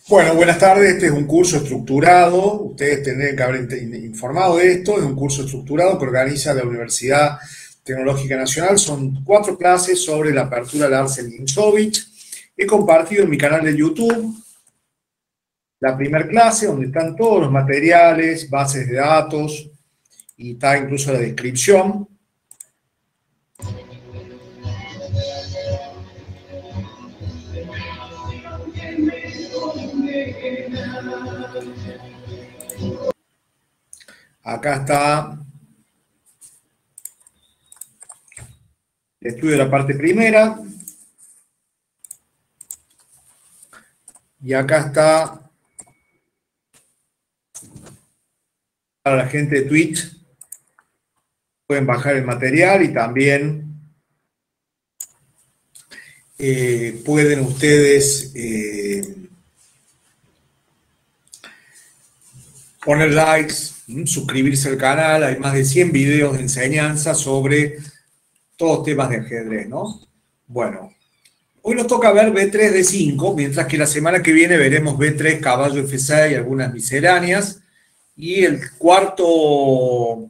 Bueno, buenas tardes. Este es un curso estructurado. Ustedes tendrían que haber informado de esto. Es un curso estructurado que organiza la Universidad Tecnológica Nacional. Son 4 clases sobre la apertura al Arce Nimzovich. He compartido en mi canal de YouTube la primera clase, donde están todos los materiales, bases de datos y está incluso la descripción. Acá está el estudio de la parte primera. Y acá está para la gente de Twitch. Pueden bajar el material y también pueden ustedes poner likes, suscribirse al canal. Hay más de 100 videos de enseñanza sobre todos temas de ajedrez, ¿no? Bueno, hoy nos toca ver B3, D5, mientras que la semana que viene veremos B3, caballo F6 y algunas misceláneas. Y el cuarto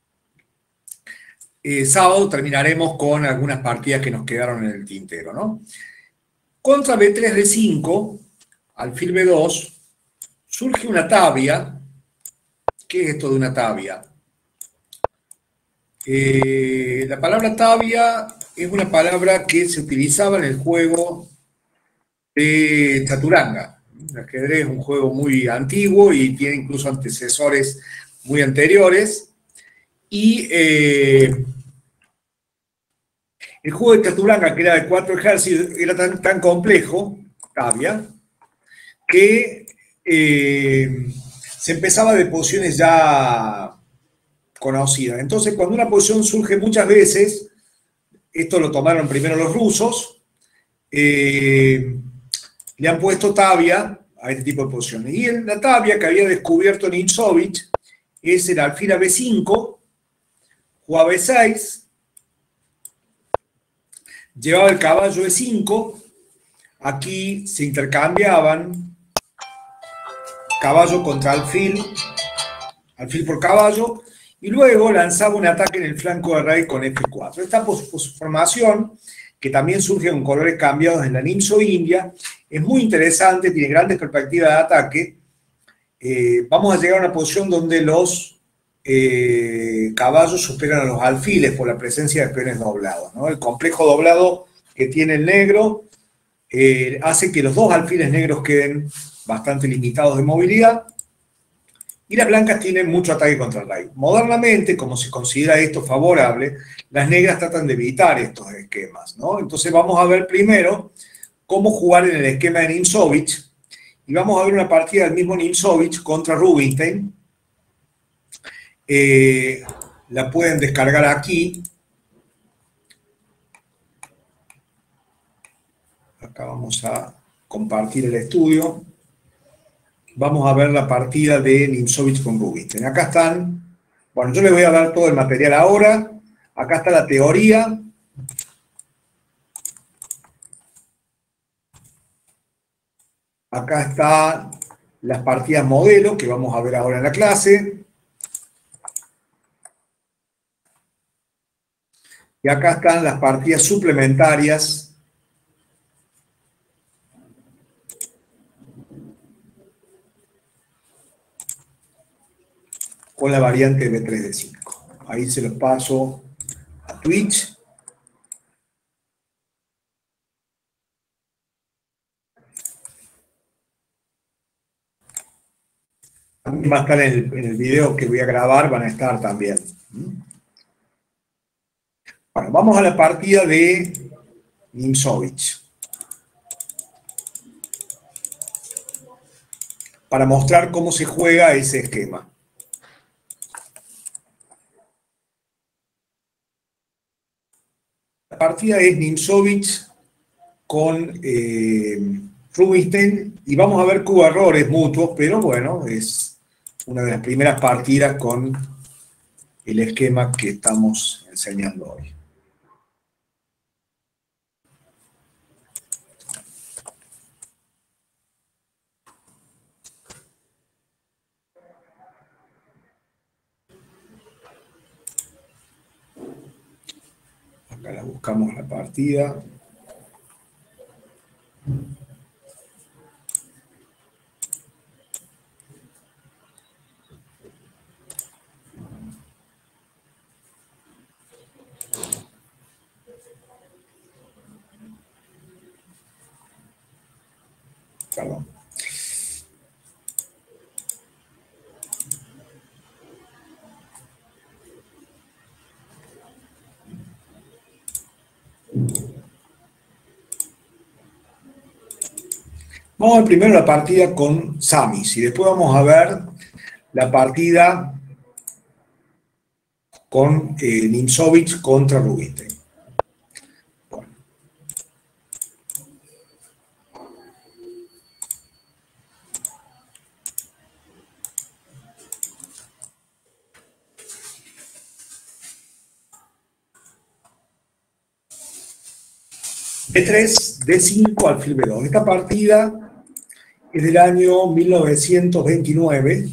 sábado terminaremos con algunas partidas que nos quedaron en el tintero, ¿no? Contra B3, D5, alfil B2, surge una tabia. ¿Qué es esto de una tabia? La palabra tabia es una palabra que se utilizaba en el juego de Chaturanga. El ajedrez es un juego muy antiguo y tiene incluso antecesores muy anteriores. Y el juego de Chaturanga, que era de 4 ejércitos, era tan complejo, tabia, que se empezaba de posiciones ya conocidas. Entonces, cuando una posición surge muchas veces, esto lo tomaron primero los rusos, le han puesto tabia a este tipo de posiciones. Y la tabia que había descubierto Nimzovich es el alfil a B5, jugaba B6, llevaba el caballo E5, aquí se intercambiaban caballo contra alfil, alfil por caballo, y luego lanzaba un ataque en el flanco de rey con F4. Esta formación, que también surge con colores cambiados en la Nimzo India, es muy interesante, tiene grandes perspectivas de ataque. Vamos a llegar a una posición donde los caballos superan a los alfiles por la presencia de peones doblados, ¿no? El complejo doblado que tiene el negro hace que los dos alfiles negros queden bastante limitados de movilidad, y las blancas tienen mucho ataque contra el rey. Modernamente, como se considera esto favorable, las negras tratan de evitar estos esquemas, ¿no? Entonces vamos a ver primero cómo jugar en el esquema de Nimzovich, y vamos a ver una partida del mismo Nimzovich contra Rubinstein. La pueden descargar aquí. Acá vamos a compartir el estudio. Vamos a ver la partida de Nimzovich con Rubinstein. Acá están. Bueno, yo les voy a dar todo el material ahora. Acá está la teoría. Acá están las partidas modelo que vamos a ver ahora en la clase. Y acá están las partidas suplementarias con la variante B3D5. Ahí se los paso a Twitch. También va a estar en el video que voy a grabar, van a estar también. Bueno, vamos a la partida de Nimzovich, para mostrar cómo se juega ese esquema. La partida es Nimzovich con Rubinstein, y vamos a ver que hubo errores mutuos, pero bueno, es una de las primeras partidas con el esquema que estamos enseñando hoy. Acá la buscamos la partida. Perdón. Vamos a ver primero la partida con Samis y después vamos a ver la partida con Nimzowitsch contra Rubinstein. Bueno. D3, D5, alfil B2. Esta partida es del año 1929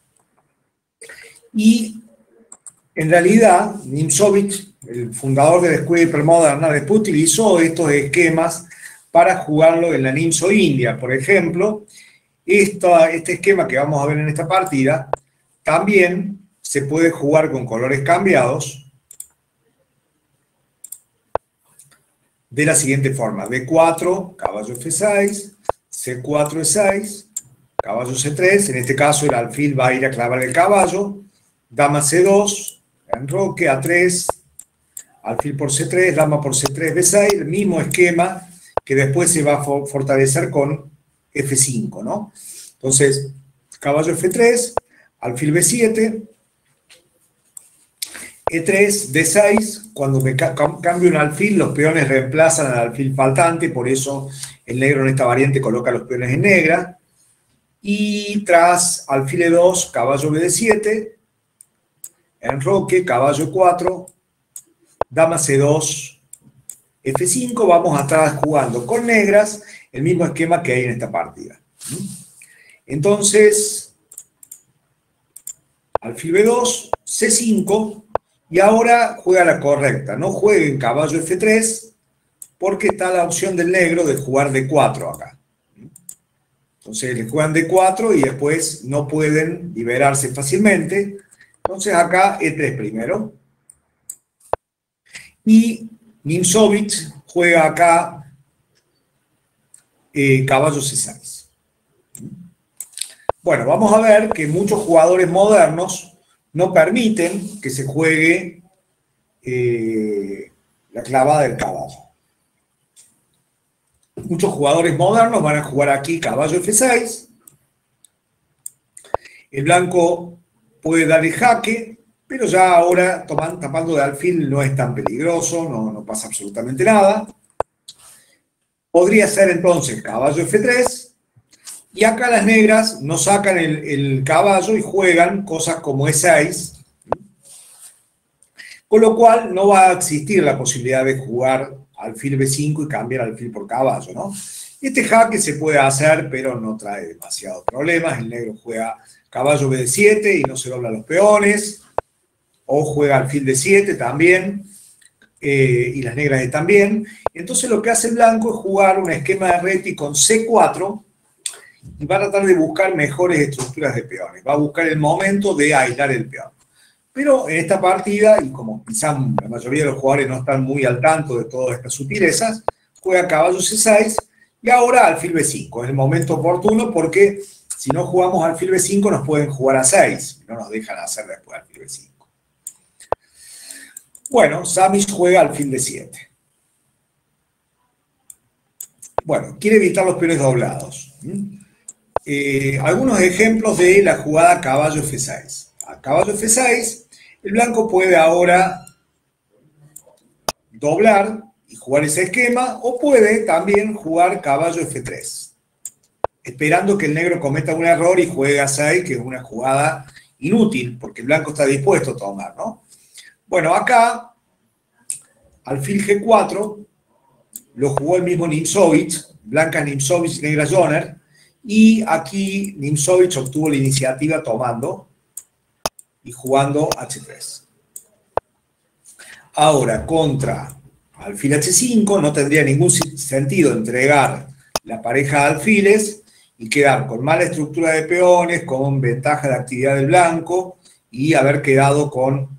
y en realidad Nimzowitsch, el fundador de la escuela hipermoderna, después utilizó estos esquemas para jugarlo en la Nimzo India. Por ejemplo, este esquema que vamos a ver en esta partida también se puede jugar con colores cambiados de la siguiente forma: D4, caballo F6, C4, E6, caballo C3, en este caso el alfil va a ir a clavar el caballo, dama C2, enroque, A3, alfil por C3, dama por C3, B6, el mismo esquema que después se va a fortalecer con F5, ¿no? Entonces, caballo F3, alfil B7, E3, D6, cuando me cambio un alfil, los peones reemplazan al alfil faltante, por eso el negro en esta variante coloca los peones en negra. Y tras alfil E2, caballo BD7, enroque, caballo 4, dama C2, F5, vamos a estar jugando con negras el mismo esquema que hay en esta partida. Entonces, alfil B2, C5, y ahora juega la correcta. No jueguen caballo F3 porque está la opción del negro de jugar D4 acá. Entonces le juegan D4 y después no pueden liberarse fácilmente. Entonces acá E3 primero. Y Nimzowitsch juega acá caballo C6. Bueno, vamos a ver que muchos jugadores modernos no permiten que se juegue la clavada del caballo. Muchos jugadores modernos van a jugar aquí caballo F6. El blanco puede dar el jaque, pero ya ahora tapando de alfil no es tan peligroso, no pasa absolutamente nada. Podría ser entonces caballo F3. Y acá las negras no sacan el caballo y juegan cosas como E6. Con lo cual no va a existir la posibilidad de jugar alfil B5 y cambiar alfil por caballo, ¿no? Este jaque se puede hacer, pero no trae demasiados problemas. El negro juega caballo B7 y no se dobla los peones. O juega alfil D7 también. Y las negras también. Entonces lo que hace el blanco es jugar un esquema de reti con C4 y va a tratar de buscar mejores estructuras de peones. Va a buscar el momento de aislar el peón. Pero en esta partida, y como quizá la mayoría de los jugadores no están muy al tanto de todas estas sutilezas, juega caballo C6 y ahora alfil B5. Es el momento oportuno porque si no jugamos alfil B5 nos pueden jugar a 6. No nos dejan hacer después alfil B5. Bueno, Samis juega alfil D7. Bueno, quiere evitar los peones doblados. Algunos ejemplos de la jugada caballo F6. A caballo F6, el blanco puede ahora doblar y jugar ese esquema, o puede también jugar caballo F3, esperando que el negro cometa un error y juegue a 6, que es una jugada inútil, porque el blanco está dispuesto a tomar, ¿no? Bueno, acá, alfil G4, lo jugó el mismo Nimzowitsch, blanca Nimzowitsch, negra Joner, y aquí Nimzowitsch obtuvo la iniciativa tomando y jugando H3. Ahora, contra alfil H5, no tendría ningún sentido entregar la pareja de alfiles y quedar con mala estructura de peones, con ventaja de actividad del blanco y haber quedado con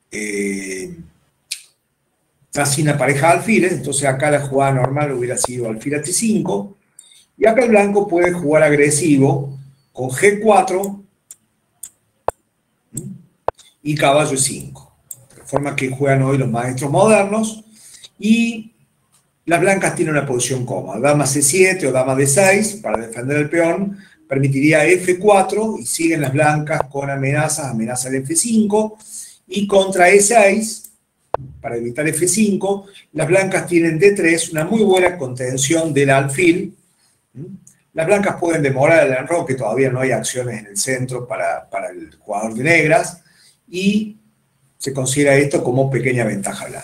sin la pareja de alfiles. Entonces acá la jugada normal hubiera sido alfil H5 y acá el blanco puede jugar agresivo con G4 y caballo E5, de forma que juegan hoy los maestros modernos. Y las blancas tienen una posición cómoda, dama C7 o dama D6 para defender el peón, permitiría F4 y siguen las blancas con amenaza de F5 y contra E6, para evitar F5, las blancas tienen D3, una muy buena contención del alfil. Las blancas pueden demorar el enroque, todavía no hay acciones en el centro para el jugador de negras y se considera esto como pequeña ventaja blanca.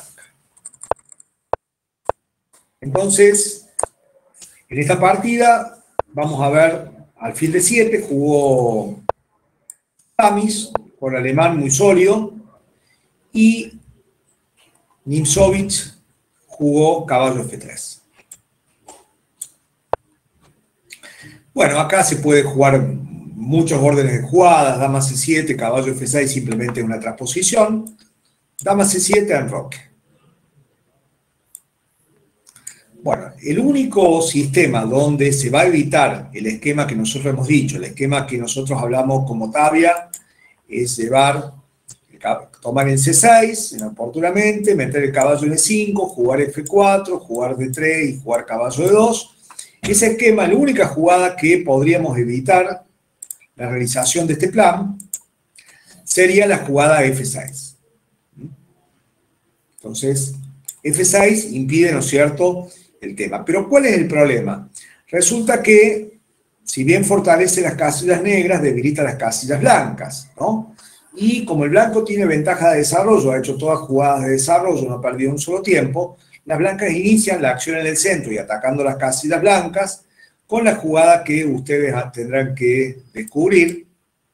Entonces, en esta partida vamos a ver alfil de 7, jugó Tamis, con alemán muy sólido, y Nimzowitsch jugó caballo F3. Bueno, acá se puede jugar muchos órdenes de jugadas, dama C7, caballo F6, simplemente una transposición, dama C7, enroque. Bueno, el único sistema donde se va a evitar el esquema que nosotros hemos dicho, el esquema que nosotros hablamos como tabia, es tomar en C6, inoportunamente, meter el caballo en E5, jugar F4, jugar D3 y jugar caballo E2. Ese esquema, la única jugada que podríamos evitar la realización de este plan sería la jugada F6. Entonces, F6 impide, ¿no es cierto?, el tema. Pero ¿cuál es el problema? Resulta que, si bien fortalece las casillas negras, debilita las casillas blancas, ¿no? Y como el blanco tiene ventaja de desarrollo, ha hecho todas jugadas de desarrollo, no ha perdido un solo tiempo, las blancas inician la acción en el centro y atacando las casillas blancas con la jugada que ustedes tendrán que descubrir.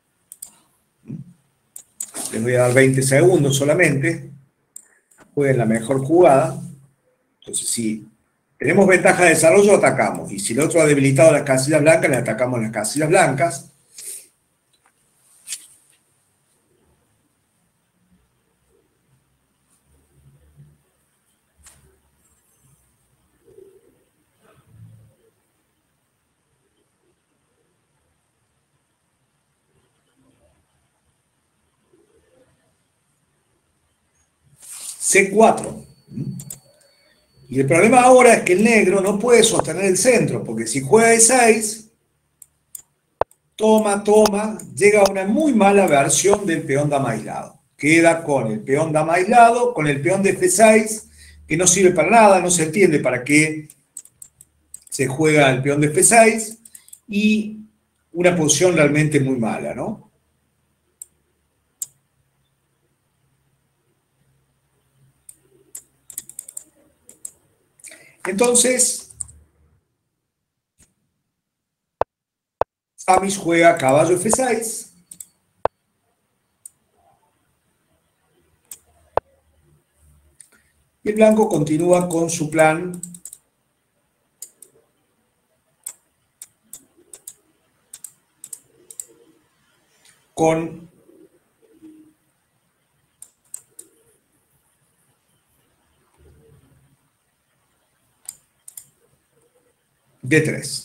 Les voy a dar 20 segundos solamente. Jueguen la mejor jugada. Entonces, si tenemos ventaja de desarrollo, atacamos. Y si el otro ha debilitado las casillas blancas, le atacamos las casillas blancas. C4. Y el problema ahora es que el negro no puede sostener el centro, porque si juega E6, toma, llega a una muy mala versión del peón dama aislado. Queda con el peón dama aislado, con el peón de F6, que no sirve para nada, no se entiende para qué se juega el peón de F6, y una posición realmente muy mala, ¿no? Entonces, Tamis juega caballo F6. Y el blanco continúa con su plan con D3.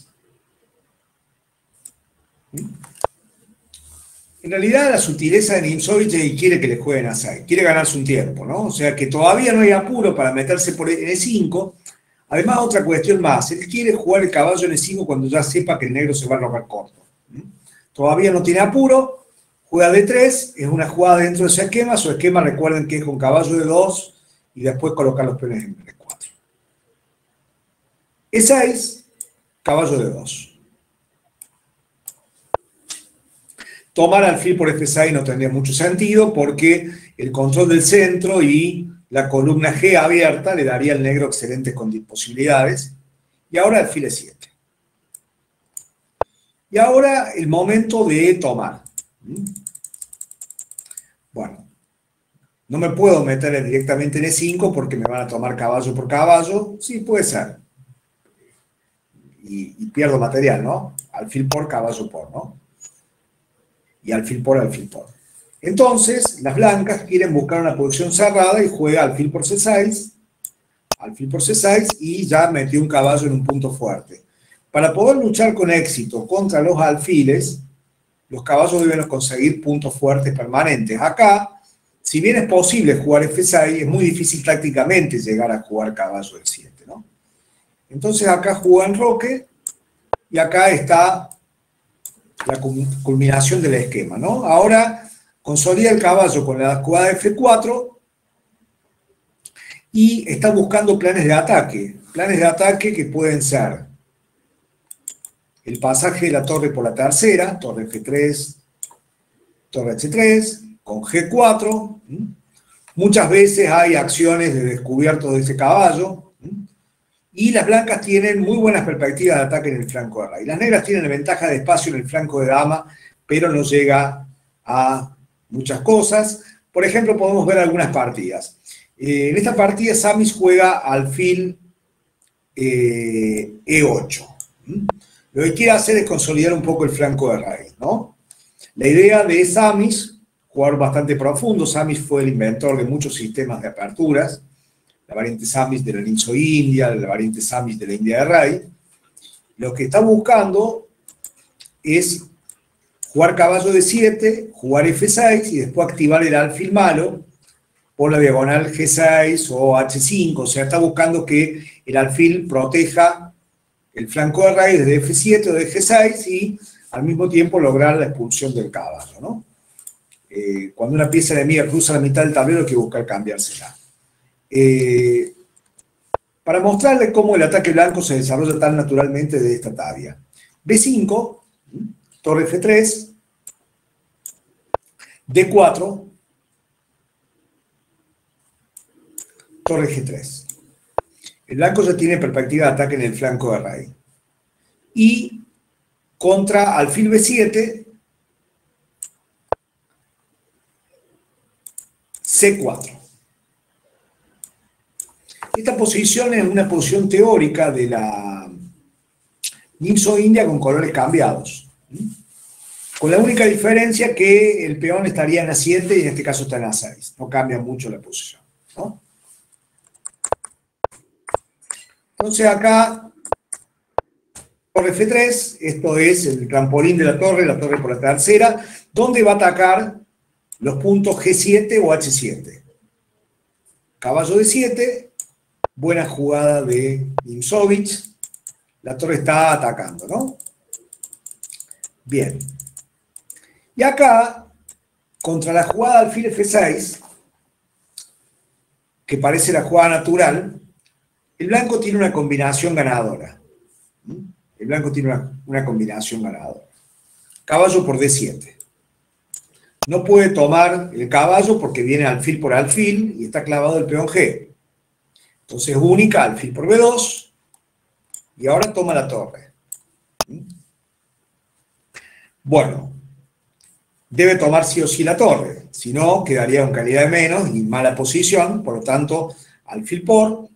En realidad la sutileza de Nimzowitsch quiere que le jueguen a 6, quiere ganarse un tiempo, ¿no? O sea que todavía no hay apuro para meterse por E5. Además, otra cuestión más, él quiere jugar el caballo en E5 cuando ya sepa que el negro se va a robar corto. Todavía no tiene apuro, juega D3, es una jugada dentro de ese esquema. Su esquema, recuerden que es con caballo D2 y después colocar los peones en B4. E6, caballo D2. Tomar alfil por F6 no tendría mucho sentido porque el control del centro y la columna G abierta le daría al negro excelentes posibilidades. Y ahora alfil E7. Y ahora el momento de tomar. Bueno, No me puedo meter directamente en E5 porque me van a tomar caballo por caballo. Sí, puede ser. Y pierdo material, ¿no? Alfil por, caballo por, ¿no? Y alfil por, alfil por. Entonces, las blancas quieren buscar una posición cerrada y juega alfil por C6, alfil por C6 y ya metió un caballo en un punto fuerte. Para poder luchar con éxito contra los alfiles, los caballos deben conseguir puntos fuertes permanentes. Acá, si bien es posible jugar F6, es muy difícil tácticamente llegar a jugar caballo E7, ¿no? Entonces acá juega enroque y acá está la culminación del esquema, ¿no? Ahora consolida el caballo con la jugada F4 y está buscando planes de ataque que pueden ser el pasaje de la torre por la tercera, torre F3, torre H3, con G4. Muchas veces hay acciones de descubierto de ese caballo. Y las blancas tienen muy buenas perspectivas de ataque en el flanco de rey. Las negras tienen ventaja de espacio en el flanco de dama, pero no llega a muchas cosas. Por ejemplo, podemos ver algunas partidas. En esta partida, Samis juega alfil E8. Lo que quiere hacer es consolidar un poco el flanco de rey, ¿no? La idea de Samis, jugar bastante profundo. Samis fue el inventor de muchos sistemas de aperturas. La variante Samis de la Ninso-India, la variante Samis de la India de Rey. Lo que está buscando es jugar caballo de 7, jugar F6 y después activar el alfil malo por la diagonal G6 o H5. O sea, está buscando que el alfil proteja el flanco de rey desde F7 o de G6 y al mismo tiempo lograr la expulsión del caballo, ¿no? Cuando una pieza enemiga cruza la mitad del tablero hay que buscar cambiársela. Para mostrarle cómo el ataque blanco se desarrolla tan naturalmente de esta tabla. B5, torre F3, D4, torre G3. El blanco ya tiene perspectiva de ataque en el flanco de rey. Y contra alfil B7, C4. Esta posición es una posición teórica de la Ninso-India con colores cambiados. Con la única diferencia que el peón estaría en A7 y en este caso está en A6. No cambia mucho la posición, ¿no? Entonces acá, torre F3, esto es el trampolín de la torre por la tercera, donde va a atacar los puntos G7 o H7. Caballo de 7, buena jugada de Nimzovich, la torre está atacando, ¿no? Bien. Y acá, contra la jugada alfil F6, que parece la jugada natural, el blanco tiene una combinación ganadora. El blanco tiene una combinación ganadora. Caballo por D7. No puede tomar el caballo porque viene alfil por alfil y está clavado el peón G. Entonces única, alfil por B2, y ahora toma la torre. Bueno, debe tomar sí o sí la torre, si no quedaría en calidad de menos y mala posición, por lo tanto, alfil por,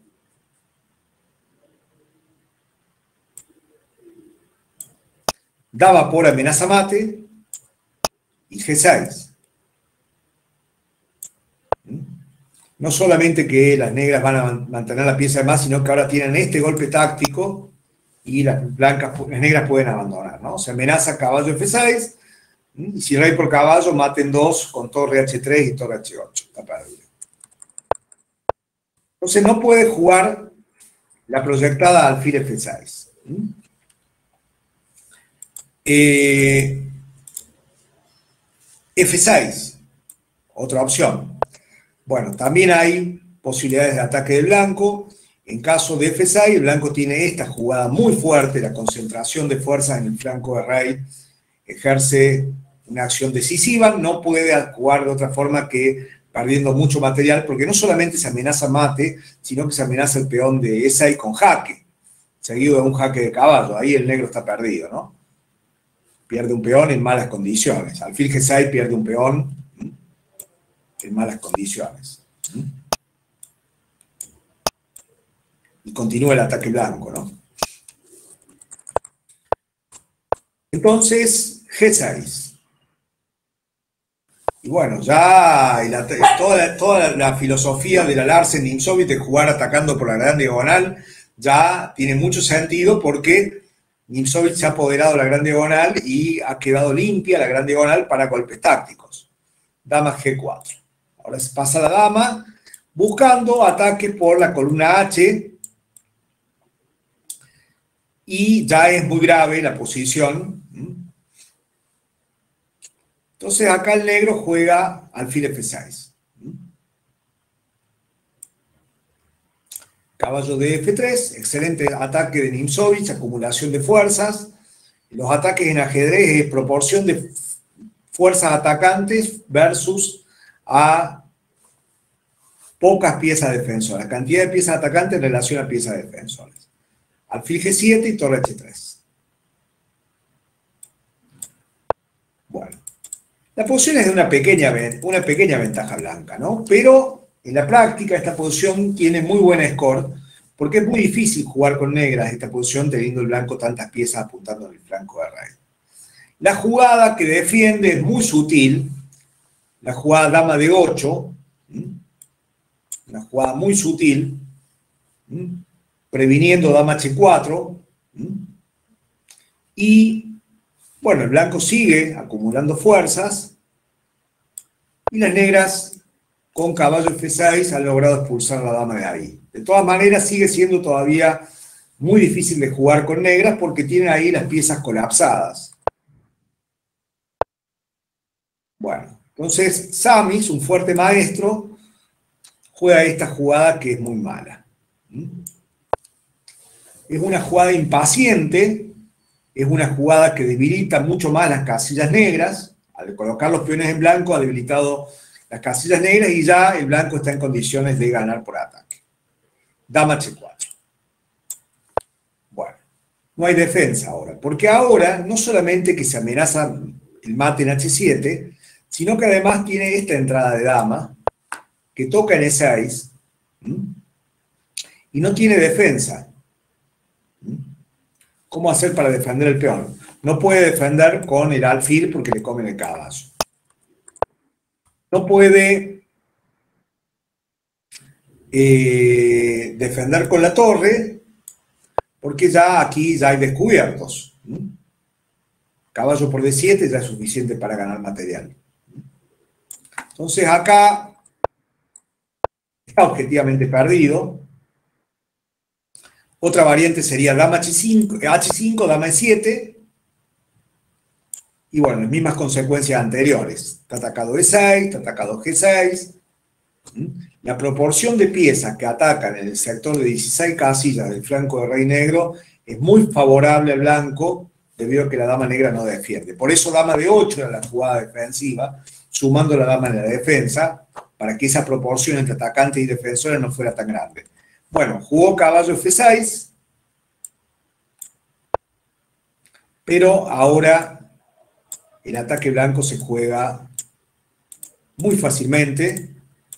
dama por amenaza mate y G6. No solamente que las negras van a mantener la pieza de más, sino que ahora tienen este golpe táctico y las negras pueden abandonar, ¿no? Se amenaza caballo F6, y si rey por caballo, maten 2 con torre H3 y torre H8. Está perdido. Entonces no puede jugar la proyectada alfil F6. F6, otra opción. Bueno, también hay posibilidades de ataque del blanco. En caso de F6, el blanco tiene esta jugada muy fuerte, la concentración de fuerzas en el flanco de rey ejerce una acción decisiva, no puede jugar de otra forma que perdiendo mucho material, porque no solamente se amenaza mate, sino que se amenaza el peón de E6 con jaque, seguido de un jaque de caballo. Ahí el negro está perdido, ¿no? Pierde un peón en malas condiciones. Alfil G6 pierde un peón. en malas condiciones. Y continúa el ataque blanco, ¿no? Entonces, G6. Y bueno, ya toda la filosofía de la Larsen Nimzowitsch de jugar atacando por la gran diagonal ya tiene mucho sentido porque Nimzowitsch se ha apoderado de la gran diagonal y ha quedado limpia la gran diagonal para golpes tácticos. Dama G4. Ahora se pasa la dama buscando ataque por la columna H y ya es muy grave la posición. Entonces acá el negro juega alfil F6. Caballo de F3, excelente ataque de Nimzowitsch, acumulación de fuerzas. Los ataques en ajedrez es proporción de fuerzas atacantes versus a pocas piezas defensoras. Cantidad de piezas atacantes en relación a piezas defensoras. Alfil G7 y torre H3. Bueno. La posición es de una pequeña ventaja blanca, ¿no? Pero en la práctica esta posición tiene muy buen score porque es muy difícil jugar con negras esta posición teniendo el blanco tantas piezas apuntando en el flanco de rey. La jugada que defiende es muy sutil, la jugada dama de 8, una jugada muy sutil, previniendo dama H4, y bueno, el blanco sigue acumulando fuerzas y las negras con caballo F6 han logrado expulsar a la dama de ahí. De todas maneras sigue siendo todavía muy difícil de jugar con negras porque tienen ahí las piezas colapsadas. Bueno, entonces Samis, un fuerte maestro, juega esta jugada que es muy mala. Es una jugada impaciente. Es una jugada que debilita mucho más las casillas negras. Al colocar los peones en blanco ha debilitado las casillas negras y ya el blanco está en condiciones de ganar por ataque. Dama H4. Bueno, no hay defensa ahora, porque ahora no solamente que se amenaza el mate en H7, sino que además tiene esta entrada de dama, que toca en E6, y no tiene defensa. ¿Cómo hacer para defender el peón? No puede defender con el alfil porque le comen el caballo. No puede defender con la torre porque ya aquí ya hay descubiertos. Caballo por D7 ya es suficiente para ganar material. Entonces acá está objetivamente perdido. Otra variante sería dama H5, dama E7. Y bueno, las mismas consecuencias anteriores. Está atacado E6, está atacado G6. La proporción de piezas que atacan en el sector de 16 casillas del flanco de rey negro es muy favorable al blanco debido a que la dama negra no defiende. Por eso dama de 8 era la jugada defensiva, sumando la dama en la defensa, para que esa proporción entre atacantes y defensores no fuera tan grande. Bueno, jugó caballo F6, pero ahora el ataque blanco se juega muy fácilmente.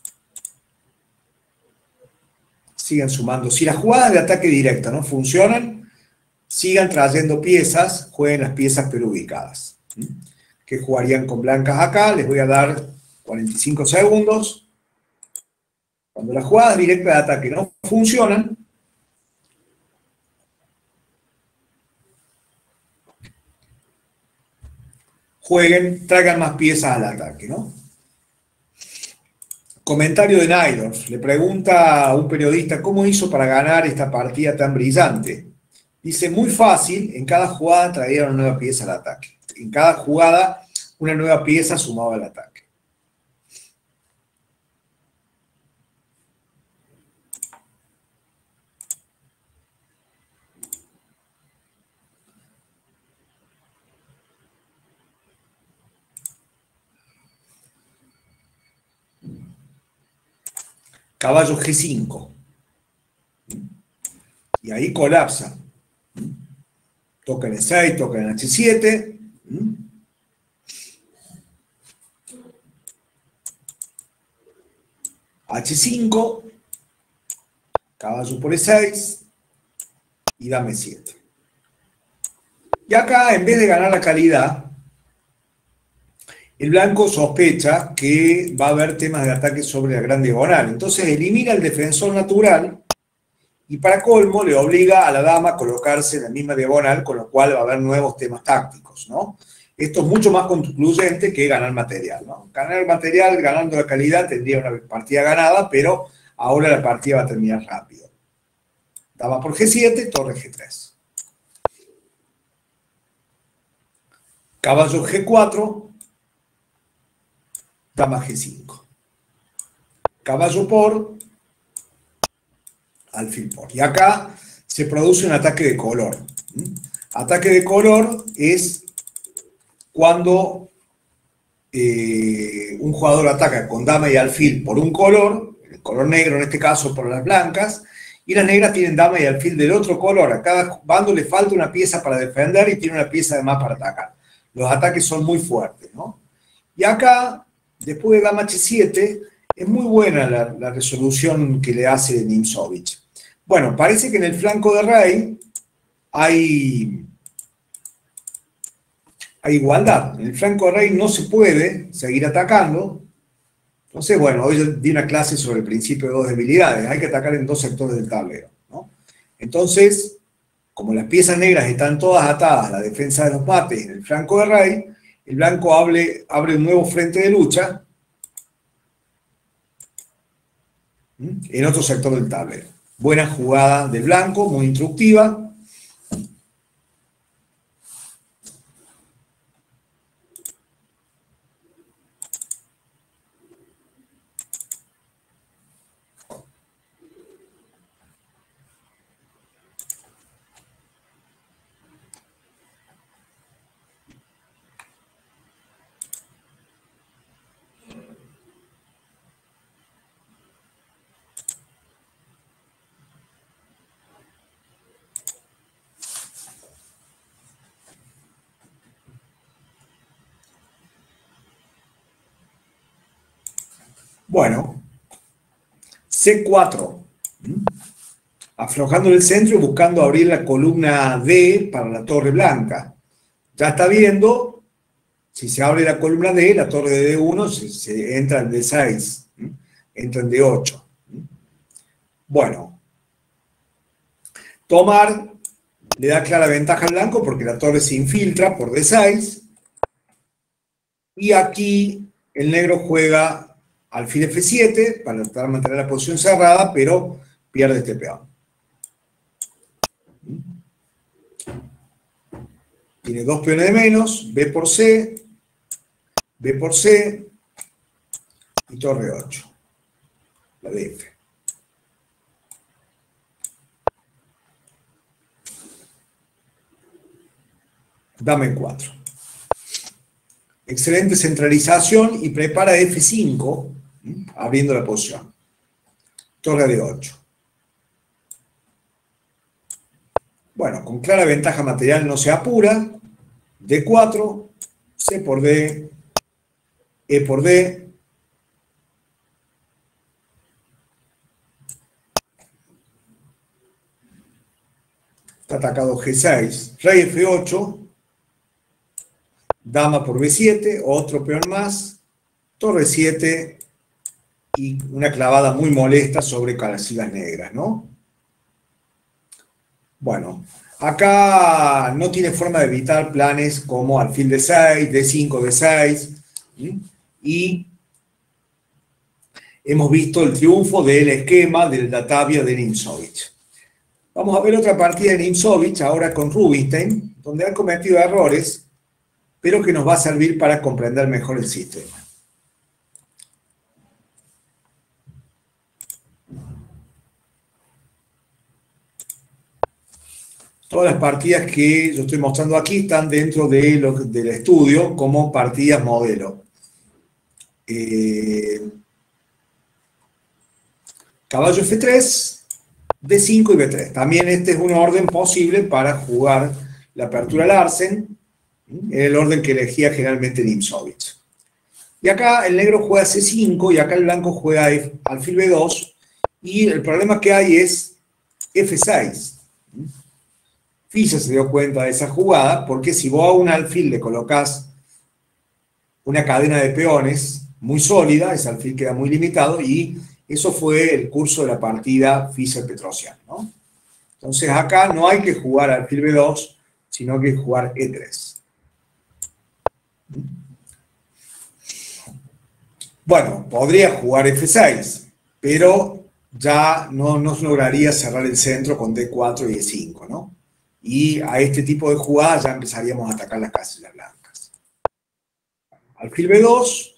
Sigan sumando. Si las jugadas de ataque directo no funcionan, sigan trayendo piezas, jueguen las piezas pero ubicadas. ¿Qué jugarían con blancas acá? Les voy a dar 45 segundos. Cuando las jugadas directas de ataque no funcionan, jueguen, traigan más piezas al ataque, ¿no? Comentario de Naidorf. Le pregunta a un periodista cómo hizo para ganar esta partida tan brillante. Dice, muy fácil, en cada jugada traía una nueva pieza al ataque. En cada jugada, una nueva pieza sumaba al ataque. Caballo G5. Y ahí colapsa. Toca en E6, toca en H7. H5, caballo por E6 y dama E7. Y acá, en vez de ganar la calidad, el blanco sospecha que va a haber temas de ataque sobre la gran diagonal. Entonces elimina el defensor natural y para colmo le obliga a la dama a colocarse en la misma diagonal, con lo cual va a haber nuevos temas tácticos, ¿no? Esto es mucho más concluyente que ganar material, ¿no? Ganar material, ganando la calidad, tendría una partida ganada, pero ahora la partida va a terminar rápido. Dama por G7, torre G3. Caballo G4, dama G5. Caballo por, alfil por. Y acá se produce un ataque de color. Ataque de color es cuando un jugador ataca con dama y alfil por un color, el color negro en este caso por las blancas, y las negras tienen dama y alfil del otro color. A cada bando le falta una pieza para defender y tiene una pieza además para atacar. Los ataques son muy fuertes, ¿no? Y acá, después de dama H7, es muy buena la resolución que le hace Nimzowitsch. Bueno, parece que en el flanco de rey hay igualdad. En el flanco de rey no se puede seguir atacando. Entonces, bueno, hoy di una clase sobre el principio de dos debilidades. Hay que atacar en dos sectores del tablero, ¿no? Entonces, como las piezas negras están todas atadas a la defensa de los mates en el flanco de rey, el blanco abre un nuevo frente de lucha en otro sector del tablero. Buena jugada del blanco, muy instructiva. Bueno, C4, aflojando el centro y buscando abrir la columna D para la torre blanca. Ya está viendo, si se abre la columna D, la torre de D1 se entra en D6, entra en D8. Bueno, tomar le da clara ventaja al blanco porque la torre se infiltra por D6, y aquí el negro juega alfil F7 para tratar de mantener la posición cerrada, pero pierde este peón. Tiene dos peones de menos, B por C, B por C y torre 8, la de F. Dama en 4. Excelente centralización y prepara F5, abriendo la posición. Torre de 8. Bueno, con clara ventaja material no se apura. D4, C por D, E por D. Está atacado G6. Rey F8. Dama por B7, otro peón más. Torre 7 y una clavada muy molesta sobre casillas negras, ¿no? Bueno, acá no tiene forma de evitar planes como alfil D6, D5, D6, y hemos visto el triunfo del esquema del Datavia de Nimzowitsch. Vamos a ver otra partida de Nimzowitsch, ahora con Rubinstein, donde han cometido errores, pero que nos va a servir para comprender mejor el sistema. Todas las partidas que yo estoy mostrando aquí están dentro del estudio como partidas modelo. Caballo F3, D5 y B3. También este es un orden posible para jugar la apertura Larsen, en el orden que elegía generalmente Nimzowitsch. Y acá el negro juega C5 y acá el blanco juega alfil B2. Y el problema que hay es F6. Fischer se dio cuenta de esa jugada porque si vos a un alfil le colocás una cadena de peones muy sólida, ese alfil queda muy limitado y eso fue el curso de la partida Fischer-Petrosian, ¿no? Entonces acá no hay que jugar alfil B2, sino que jugar E3. Bueno, podría jugar F6, pero ya no nos lograría cerrar el centro con D4 y E5, ¿no? Y a este tipo de jugadas ya empezaríamos a atacar las casillas blancas. Alfil B2,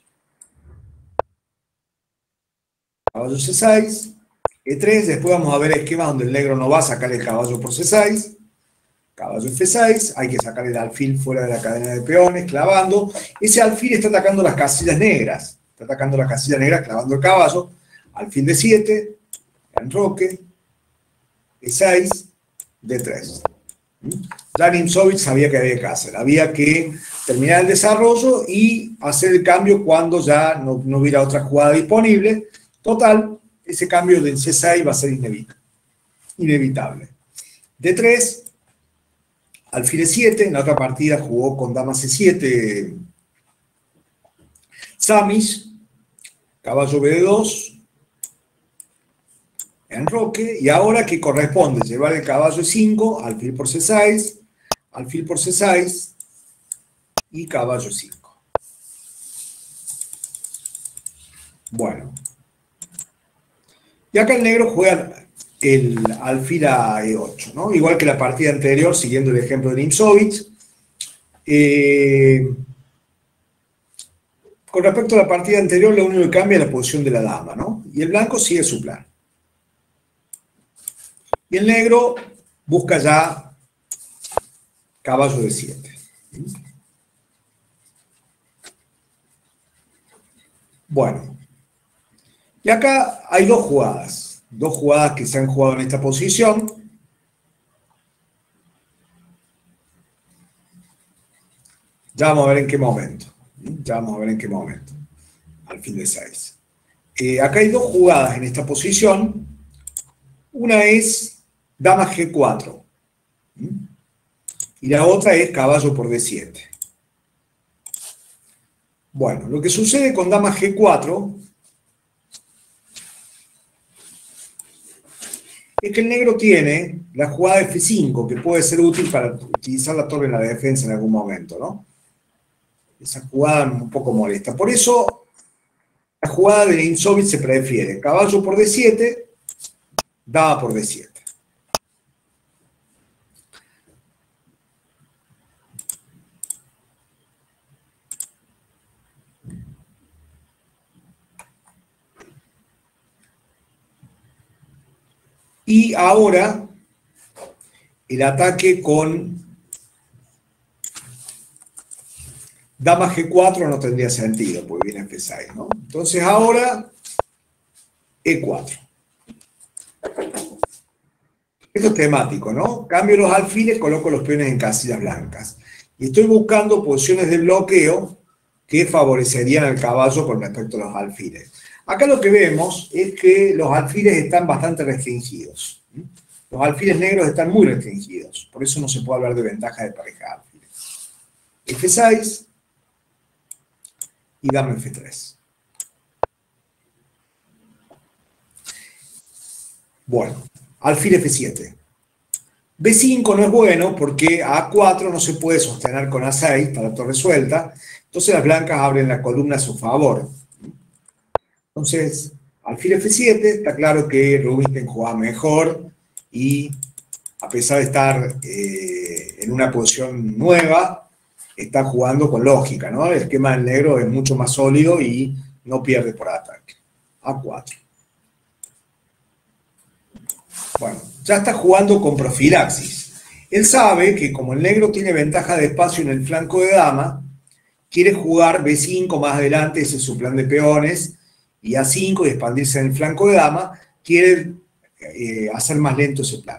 caballo C6, E3, después vamos a ver esquemas donde el negro no va a sacar el caballo por C6, caballo F6, hay que sacar el alfil fuera de la cadena de peones, clavando. Ese alfil está atacando las casillas negras, está atacando las casillas negras clavando el caballo, alfil D7, enroque, E6, D3. Ya Nimzowitsch sabía que había que hacer, había que terminar el desarrollo y hacer el cambio cuando ya no hubiera otra jugada disponible. Total, ese cambio del C6 va a ser inevitable. D3, alfil E7, en la otra partida jugó con dama C7 Samish, caballo B2, enroque, y ahora que corresponde llevar el caballo E5, alfil por C6, alfil por C6 y caballo 5. Bueno. Y acá el negro juega el alfil a E8, ¿no? Igual que la partida anterior, siguiendo el ejemplo de Nimzowitsch. Con respecto a la partida anterior, lo único que cambia es la posición de la dama, ¿no? Y el blanco sigue su plan. Y el negro busca ya caballo de 7. Bueno. Y acá hay dos jugadas que se han jugado en esta posición. Ya vamos a ver en qué momento. Alfil de 6. Acá hay dos jugadas en esta posición. Una es dama G4. Y la otra es caballo por D7. Bueno, lo que sucede con dama G4 es que el negro tiene la jugada F5, que puede ser útil para utilizar la torre en la defensa en algún momento, ¿no? Esa jugada un poco molesta. Por eso, la jugada de Nimzowitsch se prefiere caballo por D7, dama por D7. Y ahora, el ataque con dama G4 no tendría sentido, porque viene F6, ¿no? Entonces ahora, E4. Esto es temático, ¿no? Cambio los alfiles, coloco los peones en casillas blancas. Y estoy buscando posiciones de bloqueo que favorecerían al caballo con respecto a los alfiles. Acá lo que vemos es que los alfiles están bastante restringidos. Los alfiles negros están muy restringidos. Por eso no se puede hablar de ventaja de pareja de alfiles. F6 y dama F3. Bueno, alfil F7. B5 no es bueno porque a A4 no se puede sostener con A6 para la torre suelta. Entonces las blancas abren la columna a su favor. Entonces, alfil F7, está claro que Rubinstein jugaba mejor y a pesar de estar en una posición nueva, está jugando con lógica, ¿no? El esquema del negro es mucho más sólido y no pierde por ataque. A4. Bueno, ya está jugando con profilaxis. Él sabe que como el negro tiene ventaja de espacio en el flanco de dama, quiere jugar B5 más adelante, ese es su plan de peones, y A5 y expandirse en el flanco de dama, quiere hacer más lento ese plan.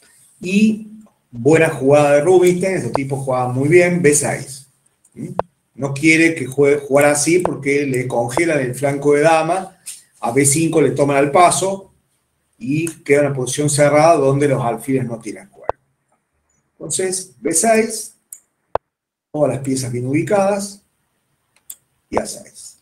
Y buena jugada de Rubinstein, estos tipos jugaban muy bien, B6. no quiere que jugar así porque le congelan el flanco de dama, a B5 le toman al paso y queda una posición cerrada donde los alfiles no tienen juego. Entonces, B6, todas las piezas bien ubicadas, y A6.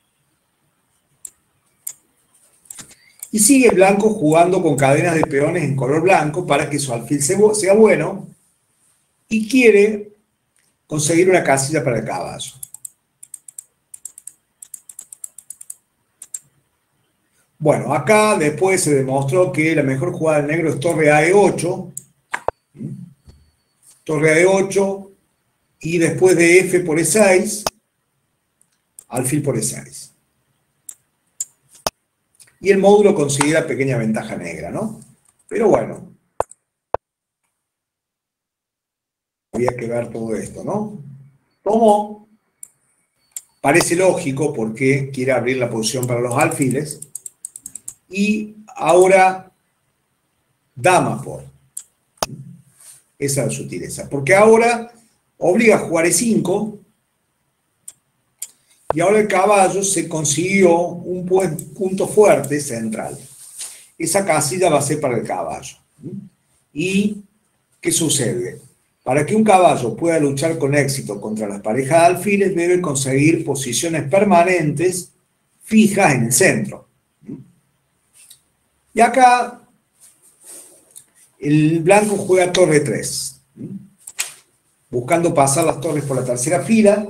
Y sigue el blanco jugando con cadenas de peones en color blanco para que su alfil sea bueno y quiere conseguir una casilla para el caballo. Bueno, acá después se demostró que la mejor jugada del negro es torre a E8, torre a E8 y después de F por E6, alfil por E6. Y el módulo considera pequeña ventaja negra, ¿no? Pero bueno, había que ver todo esto, ¿no? Tomó, parece lógico porque quiere abrir la posición para los alfiles, y ahora dama por. Esa es la sutileza, porque ahora obliga a jugar E5, y ahora el caballo se consiguió un punto fuerte central. Esa casilla va a ser para el caballo. ¿Y qué sucede? Para que un caballo pueda luchar con éxito contra las parejas de alfiles, debe conseguir posiciones permanentes fijas en el centro. Y acá el blanco juega torre 3, buscando pasar las torres por la tercera fila.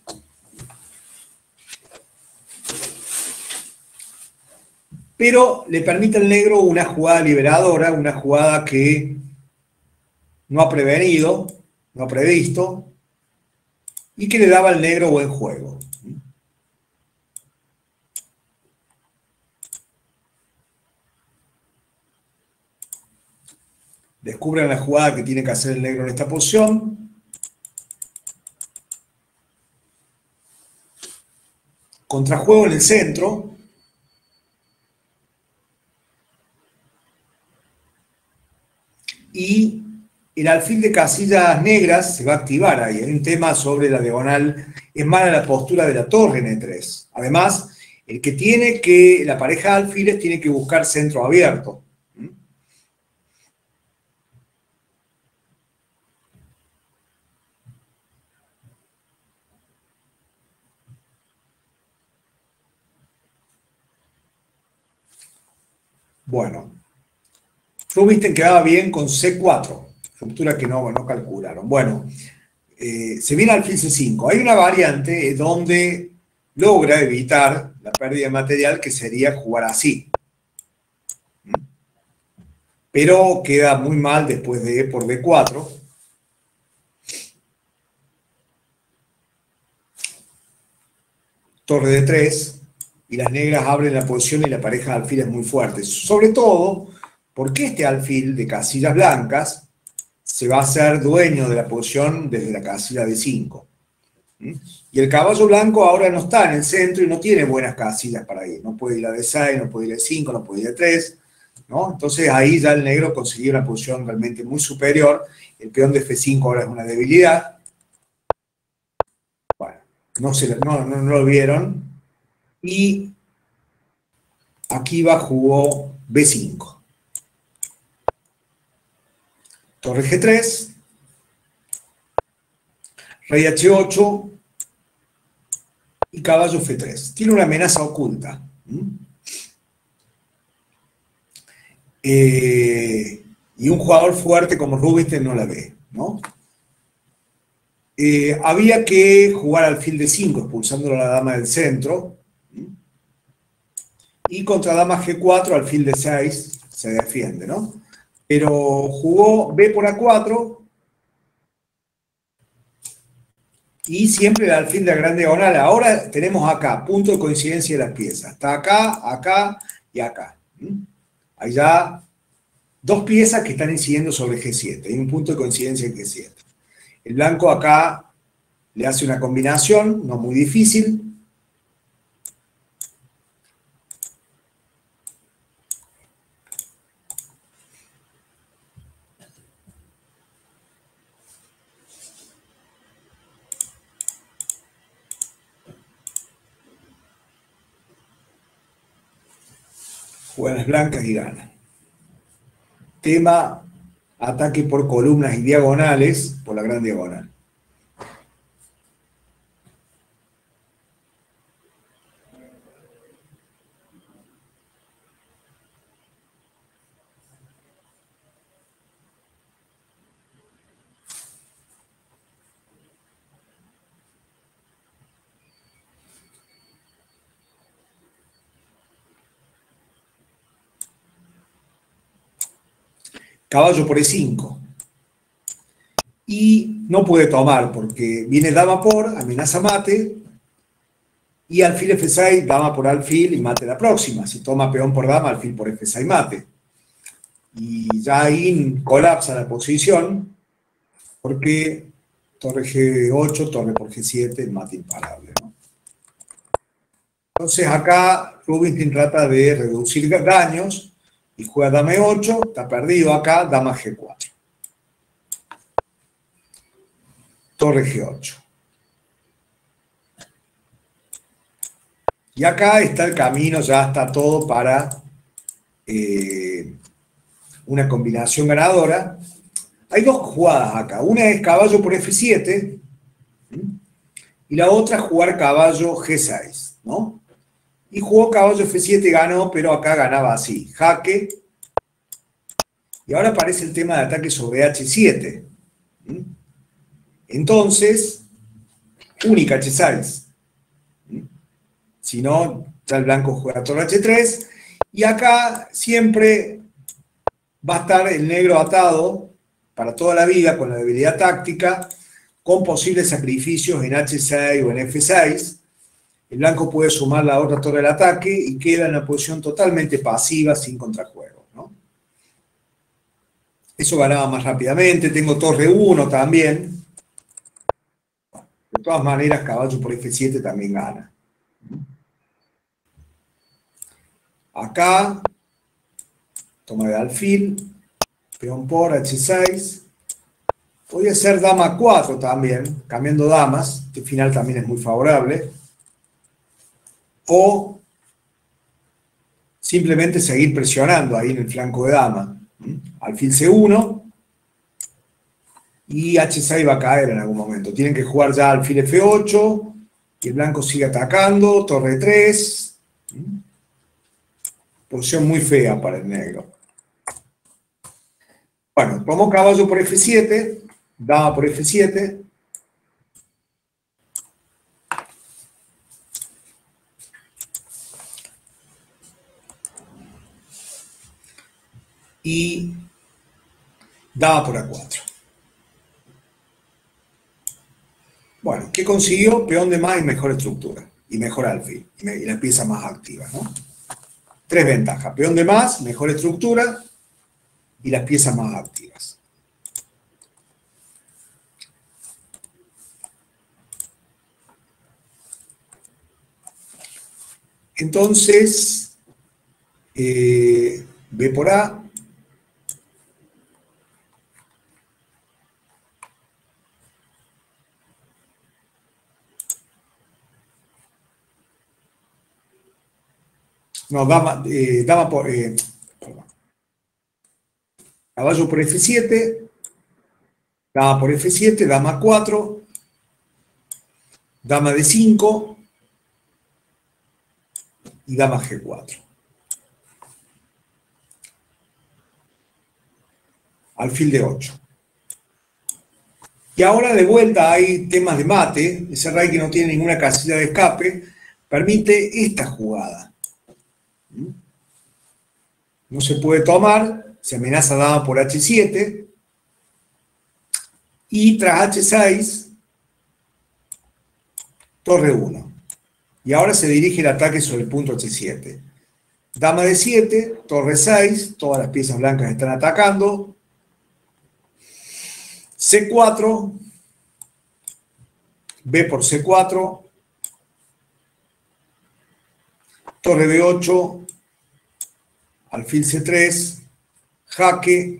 Pero le permite al negro una jugada liberadora, una jugada que no ha prevenido, no ha previsto, y que le daba al negro buen juego. Descubren la jugada que tiene que hacer el negro en esta posición. Contrajuego en el centro. Y el alfil de casillas negras se va a activar ahí. Hay un tema sobre la diagonal. Es mala la postura de la torre en E3. Además, la pareja de alfiles tiene que buscar centro abierto. Bueno, Rubinstein quedaba bien con C4, ruptura que no calcularon. Bueno, se viene alfil C5. Hay una variante donde logra evitar la pérdida de material, que sería jugar así. Pero queda muy mal después de E por D4. Torre de 3, y las negras abren la posición y la pareja de alfiles muy fuerte. Sobre todo porque este alfil de casillas blancas se va a hacer dueño de la posición desde la casilla de 5. Y el caballo blanco ahora no está en el centro y no tiene buenas casillas para ir. No puede ir a D6, no puede ir a D5, no puede ir a D3, ¿no? Entonces ahí ya el negro consiguió una posición realmente muy superior. El peón de F5 ahora es una debilidad. Bueno, no lo vieron. Y aquí jugó B5. Torre G3. Rey H8. Y caballo F3. Tiene una amenaza oculta. Y un jugador fuerte como Rubinstein no la ve, ¿no? Había que jugar alfil de 5, expulsándolo a la dama del centro. Y contra dama G4, alfil de 6, se defiende, ¿no? Pero jugó B por A4. Y siempre el alfil de la gran diagonal. Ahora tenemos acá, punto de coincidencia de las piezas. Está acá, acá y acá. Hay ya dos piezas que están incidiendo sobre G7. Hay un punto de coincidencia en G7. El blanco acá le hace una combinación, no muy difícil. Juegan las blancas y ganan. Tema, ataque por columnas y diagonales, por la gran diagonal. Caballo por E5. Y no puede tomar porque viene dama por, amenaza mate, y alfil F6, dama por alfil y mate la próxima. Si toma peón por dama, alfil por F6 mate. Y ya ahí colapsa la posición porque torre G8, torre por G7, mate imparable, ¿no? Entonces acá Rubinstein trata de reducir daños y juega dama E8, está perdido acá, dama G4. Torre G8. Y acá está el camino, ya está todo para una combinación ganadora. Hay dos jugadas acá. Una es caballo por F7 y la otra jugar caballo G6, ¿no? Y jugó caballo F7 y ganó, pero acá ganaba así, jaque. Y ahora aparece el tema de ataque sobre H7. Entonces, única H6. Si no, ya el blanco juega torre H3. Y acá siempre va a estar el negro atado para toda la vida con la debilidad táctica, con posibles sacrificios en H6 o en F6. El blanco puede sumar la otra torre al ataque y queda en una posición totalmente pasiva, sin contrajuego, ¿no? Eso ganaba más rápidamente. Tengo torre 1 también. De todas maneras, caballo por F7 también gana. Acá, toma de alfil, peón por H6. Podría ser dama 4 también, cambiando damas. Este final también es muy favorable. O simplemente seguir presionando ahí en el flanco de dama. Alfil C1 y H6 va a caer en algún momento. Tienen que jugar ya alfil F8 y el blanco sigue atacando, torre 3. Posición muy fea para el negro. Bueno, tomó caballo por F7, dama por F7. Y dama por A4. Bueno, ¿qué consiguió? Peón de más y mejor estructura. Y mejor alfil. Y la pieza más activa, ¿no? Tres ventajas. Peón de más, mejor estructura y las piezas más activas. Entonces, B por A. No, dama por... perdón. Caballo por F7, dama por F7, dama 4, dama D5 y dama G4. Alfil de 8. Y ahora de vuelta hay temas de mate. Ese rey que no tiene ninguna casilla de escape permite esta jugada. No se puede tomar, se amenaza dama por H7 y tras H6 torre 1. Y ahora se dirige el ataque sobre el punto H7. Dama de 7, torre 6, todas las piezas blancas están atacando. C4, B por C4, torre B8, alfil C3, jaque,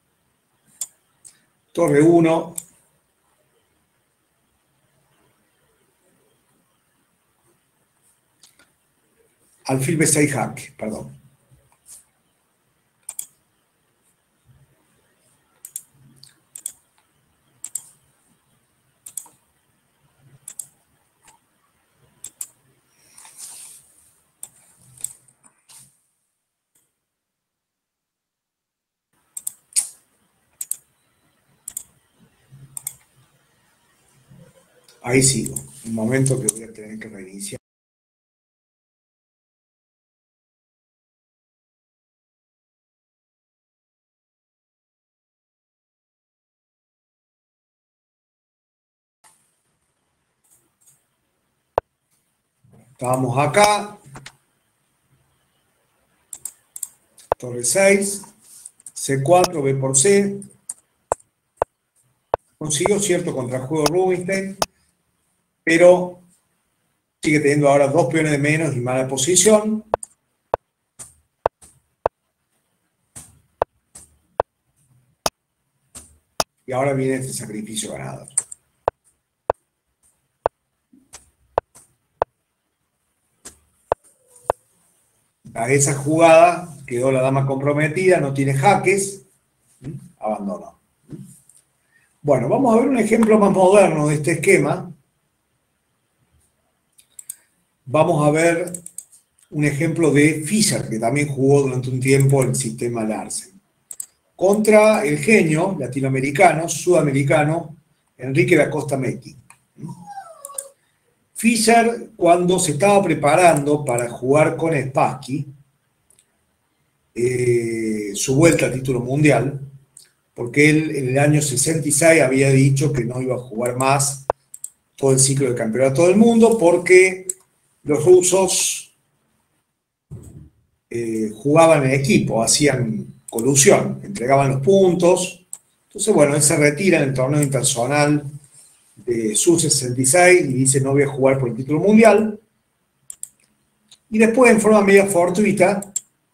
torre 1, alfil B6 jaque, perdón. Ahí sigo. Un momento que voy a tener que reiniciar. Estábamos acá. Torre 6. C4, B por C. Consiguió cierto contrajuego Rubinstein, pero sigue teniendo ahora 2 peones de menos y mala posición. Y ahora viene este sacrificio ganador. A esa jugada quedó la dama comprometida, no tiene jaques, abandonó. Bueno, vamos a ver un ejemplo más moderno de este esquema. Vamos a ver un ejemplo de Fischer, que también jugó durante un tiempo el sistema Larsen, contra el genio latinoamericano, sudamericano, Enrique da Costa Mecking. Fischer, cuando se estaba preparando para jugar con Spassky, su vuelta al título mundial, porque él en el año 66 había dicho que no iba a jugar más todo el ciclo de campeonato del mundo, porque los rusos jugaban en equipo, hacían colusión, entregaban los puntos. Entonces, bueno, él se retira en el torneo internacional de Sub-66 y dice no voy a jugar por el título mundial. Y después, en forma media fortuita,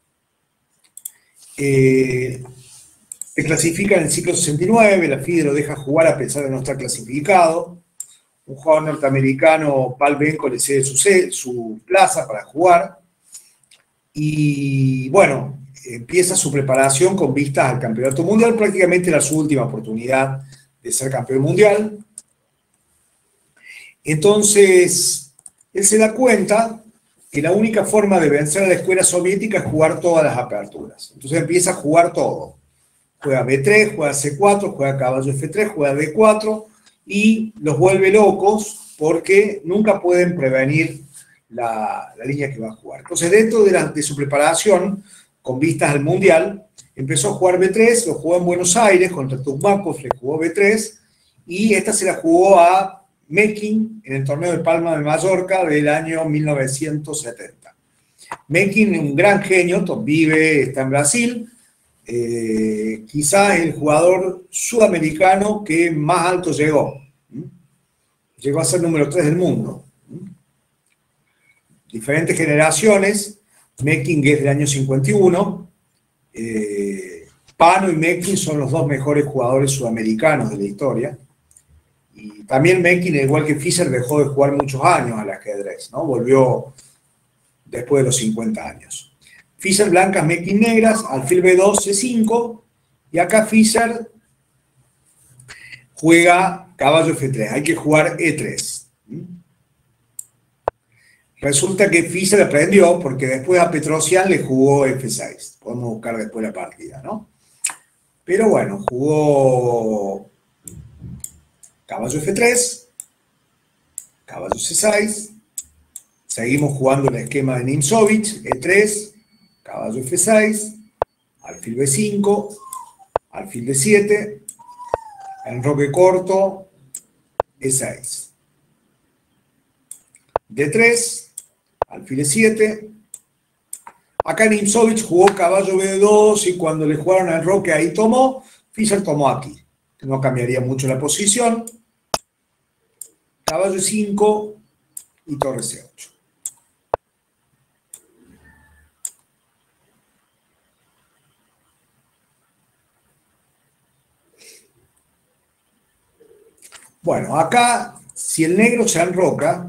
se clasifica en el ciclo 69, la FIDE lo deja jugar a pesar de no estar clasificado. Un jugador norteamericano, Paul Benko, le cede su plaza para jugar. Y bueno, empieza su preparación con vistas al campeonato mundial, prácticamente era su última oportunidad de ser campeón mundial. Entonces, él se da cuenta que la única forma de vencer a la escuela soviética es jugar todas las aperturas. Entonces empieza a jugar todo. Juega B3, juega C4, juega caballo F3, juega D4 y los vuelve locos porque nunca pueden prevenir la línea que va a jugar. Entonces, dentro de su preparación, con vistas al Mundial, empezó a jugar B3, lo jugó en Buenos Aires, contra Tukhmakov le jugó B3, y esta se la jugó a Mecking en el torneo de Palma de Mallorca del año 1970. Mecking, un gran genio, está en Brasil, quizás el jugador sudamericano que más alto llegó. Llegó a ser número 3 del mundo. Diferentes generaciones, Mecking es del año 51, Pano y Mecking son los dos mejores jugadores sudamericanos de la historia, y también Mecking, igual que Fischer, dejó de jugar muchos años al ajedrez, ¿no? Volvió después de los 50 años. Fischer blancas, Mecking negras, alfil B2, C5, y acá Fischer juega caballo F3, hay que jugar E3. Resulta que Fischer aprendió porque después a Petrosian le jugó F6. Podemos buscar después la partida, ¿no? Pero bueno, jugó caballo F3, caballo C6, seguimos jugando el esquema de Nimzovich, E3, caballo F6, alfil B5, alfil D7, enroque corto, E6. D3, alfil E7. Acá Nimzovich jugó caballo B2 y cuando le jugaron al enroque ahí tomó, Fischer tomó aquí. No cambiaría mucho la posición. Caballo E5 y torre C8. Bueno, acá, si el negro se enroca,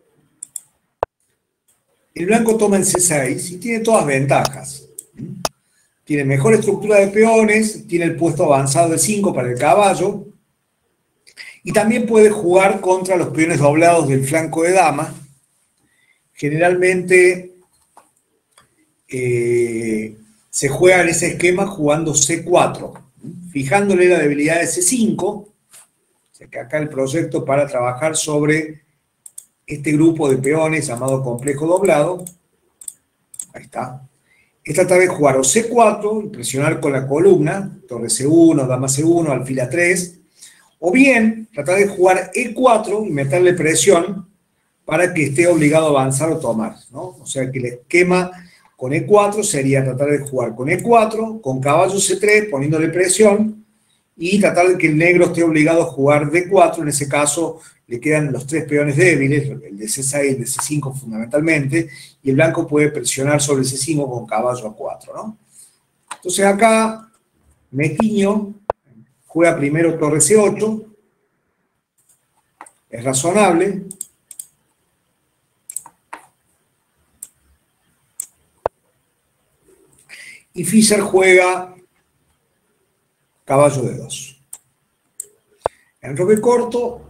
el blanco toma en C6 y tiene todas ventajas. Tiene mejor estructura de peones, tiene el puesto avanzado de 5 para el caballo, y también puede jugar contra los peones doblados del flanco de dama. Generalmente se juega en ese esquema jugando C4, fijándole la debilidad de C5, sea que acá el proyecto para trabajar sobre este grupo de peones llamado complejo doblado, ahí está, es tratar de jugar o C4 y presionar con la columna, torre C1, dama C1, alfil A3, o bien tratar de jugar E4 y meterle presión para que esté obligado a avanzar o tomar, ¿no? O sea que el esquema con E4 sería tratar de jugar con E4, con caballo C3, poniéndole presión, y tratar de que el negro esté obligado a jugar D4, en ese caso le quedan los tres peones débiles, el de C6 y el de C5 fundamentalmente, y el blanco puede presionar sobre C5 con caballo A4, ¿no? Entonces acá Metiño juega primero torre C8, es razonable, y Fischer juega caballo D2. Enroque corto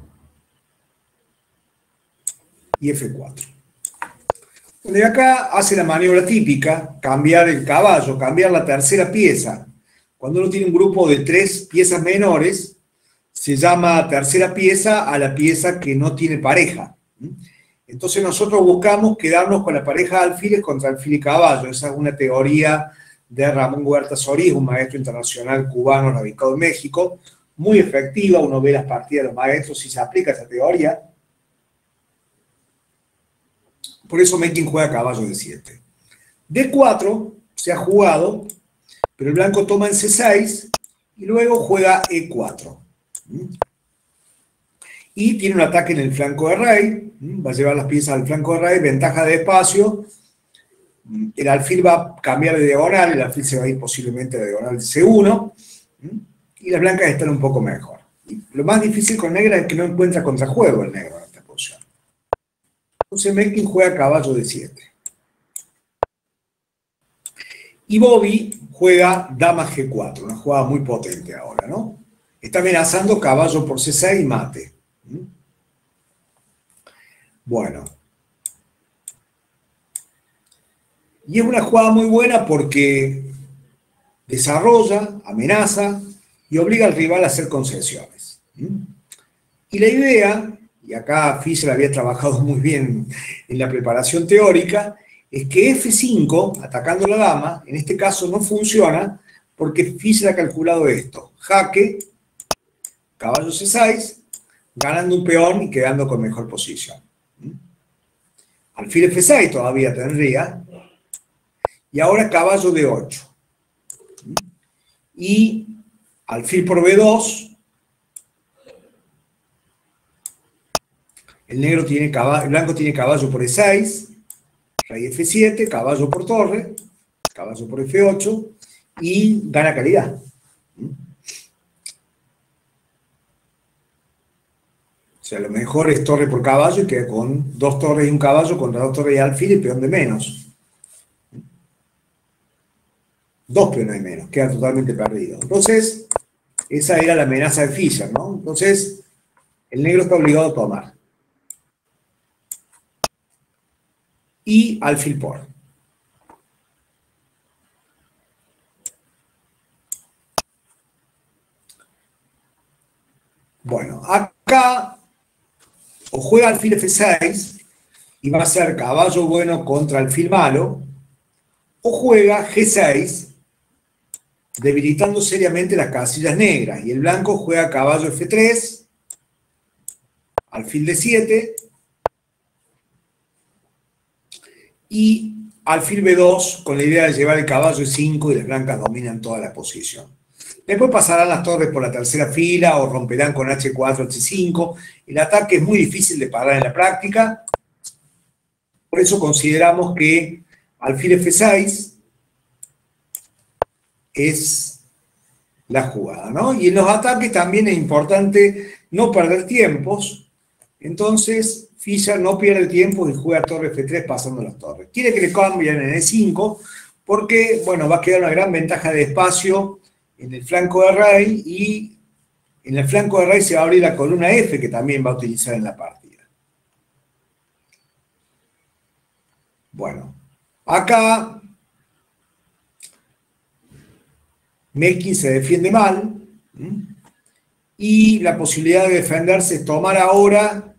y F4. De acá hace la maniobra típica, cambiar el caballo, cambiar la tercera pieza. Cuando uno tiene un grupo de tres piezas menores, se llama tercera pieza a la pieza que no tiene pareja. Entonces nosotros buscamos quedarnos con la pareja de alfiles contra alfil y caballo. Esa es una teoría de Ramón Huerta Solís, un maestro internacional cubano radicado en México, muy efectiva. Uno ve las partidas de los maestros y se aplica esa teoría. Por eso Mekin juega caballo de 7. D4 se ha jugado, pero el blanco toma en C6 y luego juega E4. Y tiene un ataque en el flanco de rey, va a llevar las piezas al flanco de rey, ventaja de espacio, el alfil va a cambiar de diagonal, el alfil se va a ir posiblemente a diagonal C1, y las blancas están un poco mejor. Y lo más difícil con negra es que no encuentra contrajuego el negro en esta posición. Entonces Mekin juega caballo de 7. Y Bobby juega dama G4, una jugada muy potente ahora, ¿no? Está amenazando caballo por C6 y mate. Bueno. Y es una jugada muy buena porque desarrolla, amenaza y obliga al rival a hacer concesiones. Y la idea, y acá Fischer había trabajado muy bien en la preparación teórica, es que F5, atacando la dama, en este caso no funciona porque Fischer ha calculado esto: jaque, caballo C6, ganando un peón y quedando con mejor posición. Alfil F6 todavía tendría, y ahora caballo D8. Y alfil por B2, el blanco tiene caballo por E6, rey F7, caballo por torre, caballo por F8, y gana calidad. O sea, lo mejor es torre por caballo y queda con dos torres y un caballo contra dos torres y alfil y peón de menos. Dos peones de menos, queda totalmente perdido. Entonces, esa era la amenaza de Fischer, ¿no? Entonces, el negro está obligado a tomar. Y alfil por. Bueno, acá o juega alfil F6 y va a ser caballo bueno contra alfil malo, o juega G6 debilitando seriamente las casillas negras, y el blanco juega caballo F3, alfil D7 y alfil B2 con la idea de llevar el caballo E5 y las blancas dominan toda la posición. Después pasarán las torres por la tercera fila o romperán con H4, H5. El ataque es muy difícil de parar en la práctica. Por eso consideramos que alfil F6 es la jugada, ¿no? Y en los ataques también es importante no perder tiempos. Entonces Fischer no pierde tiempo y juega torre F3 pasando las torres. Quiere que le cambien en E5 porque, bueno, va a quedar una gran ventaja de espacio en el flanco de rey, y en el flanco de rey se va a abrir la columna F, que también va a utilizar en la partida. Bueno, acá Mekin se defiende mal, y la posibilidad de defenderse es tomar ahora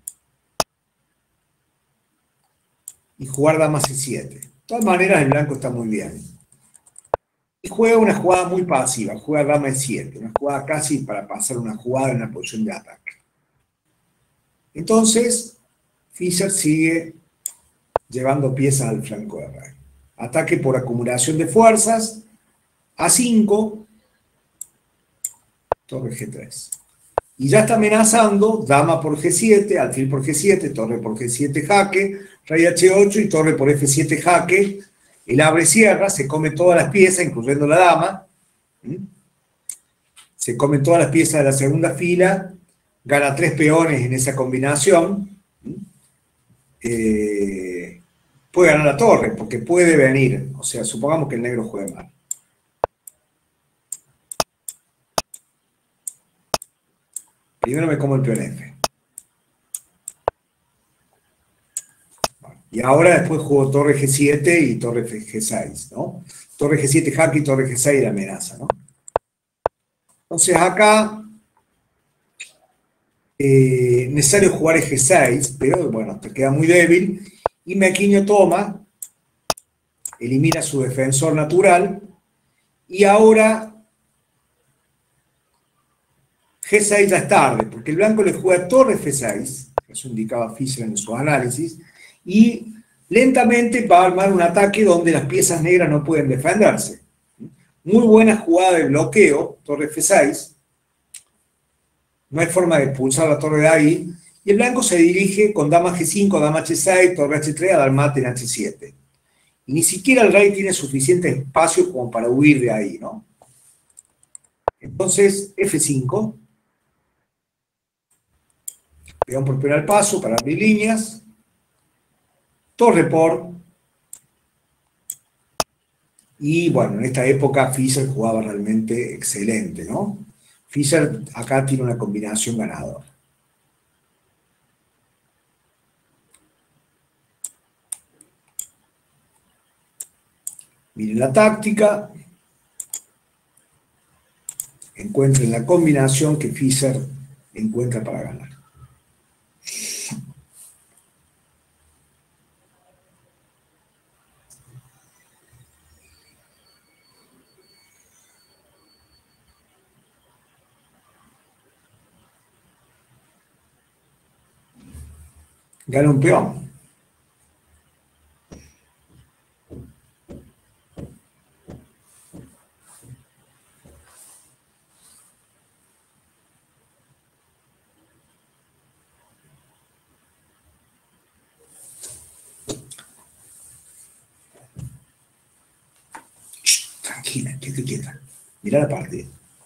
y jugar dama c7. De todas maneras, el blanco está muy bien. Y juega una jugada muy pasiva, juega dama e7, una jugada casi para pasar una jugada en una posición de ataque. Entonces, Fischer sigue llevando piezas al flanco de rey. Ataque por acumulación de fuerzas, a5, torre g3. Y ya está amenazando dama por g7, alfil por g7, torre por g7 jaque, rey h8 y torre por f7 jaque. Él abre cierra, se come todas las piezas, incluyendo la dama. Se come todas las piezas de la segunda fila, gana 3 peones en esa combinación. Puede ganar la torre, porque puede venir. O sea, supongamos que el negro juegue mal. Primero me como el peón F. Y ahora después juego torre G7 y torre G6, ¿no? Torre G7 jaque y torre G6 la amenaza, ¿no? Entonces acá necesario jugar G6, pero bueno, te queda muy débil. Y Mequinho toma, elimina a su defensor natural. Y ahora G6 ya es tarde, porque el blanco le juega torre F6, eso indicaba Fischer en su análisis, y lentamente va a armar un ataque donde las piezas negras no pueden defenderse. Muy buena jugada de bloqueo, torre F6, no hay forma de expulsar la torre de ahí, y el blanco se dirige con dama G5, dama H6, torre H3 a dar mate en H7. Y ni siquiera el rey tiene suficiente espacio como para huir de ahí, ¿no? Entonces, F5, peón por peón al paso para abrir líneas, torre por, y bueno, en esta época Fischer jugaba realmente excelente, ¿no? Fischer acá tiene una combinación ganadora. Miren la táctica, encuentren la combinación que Fischer encuentra para ganar. Gana un peón. Tranquila, quieta. Mirá la partida.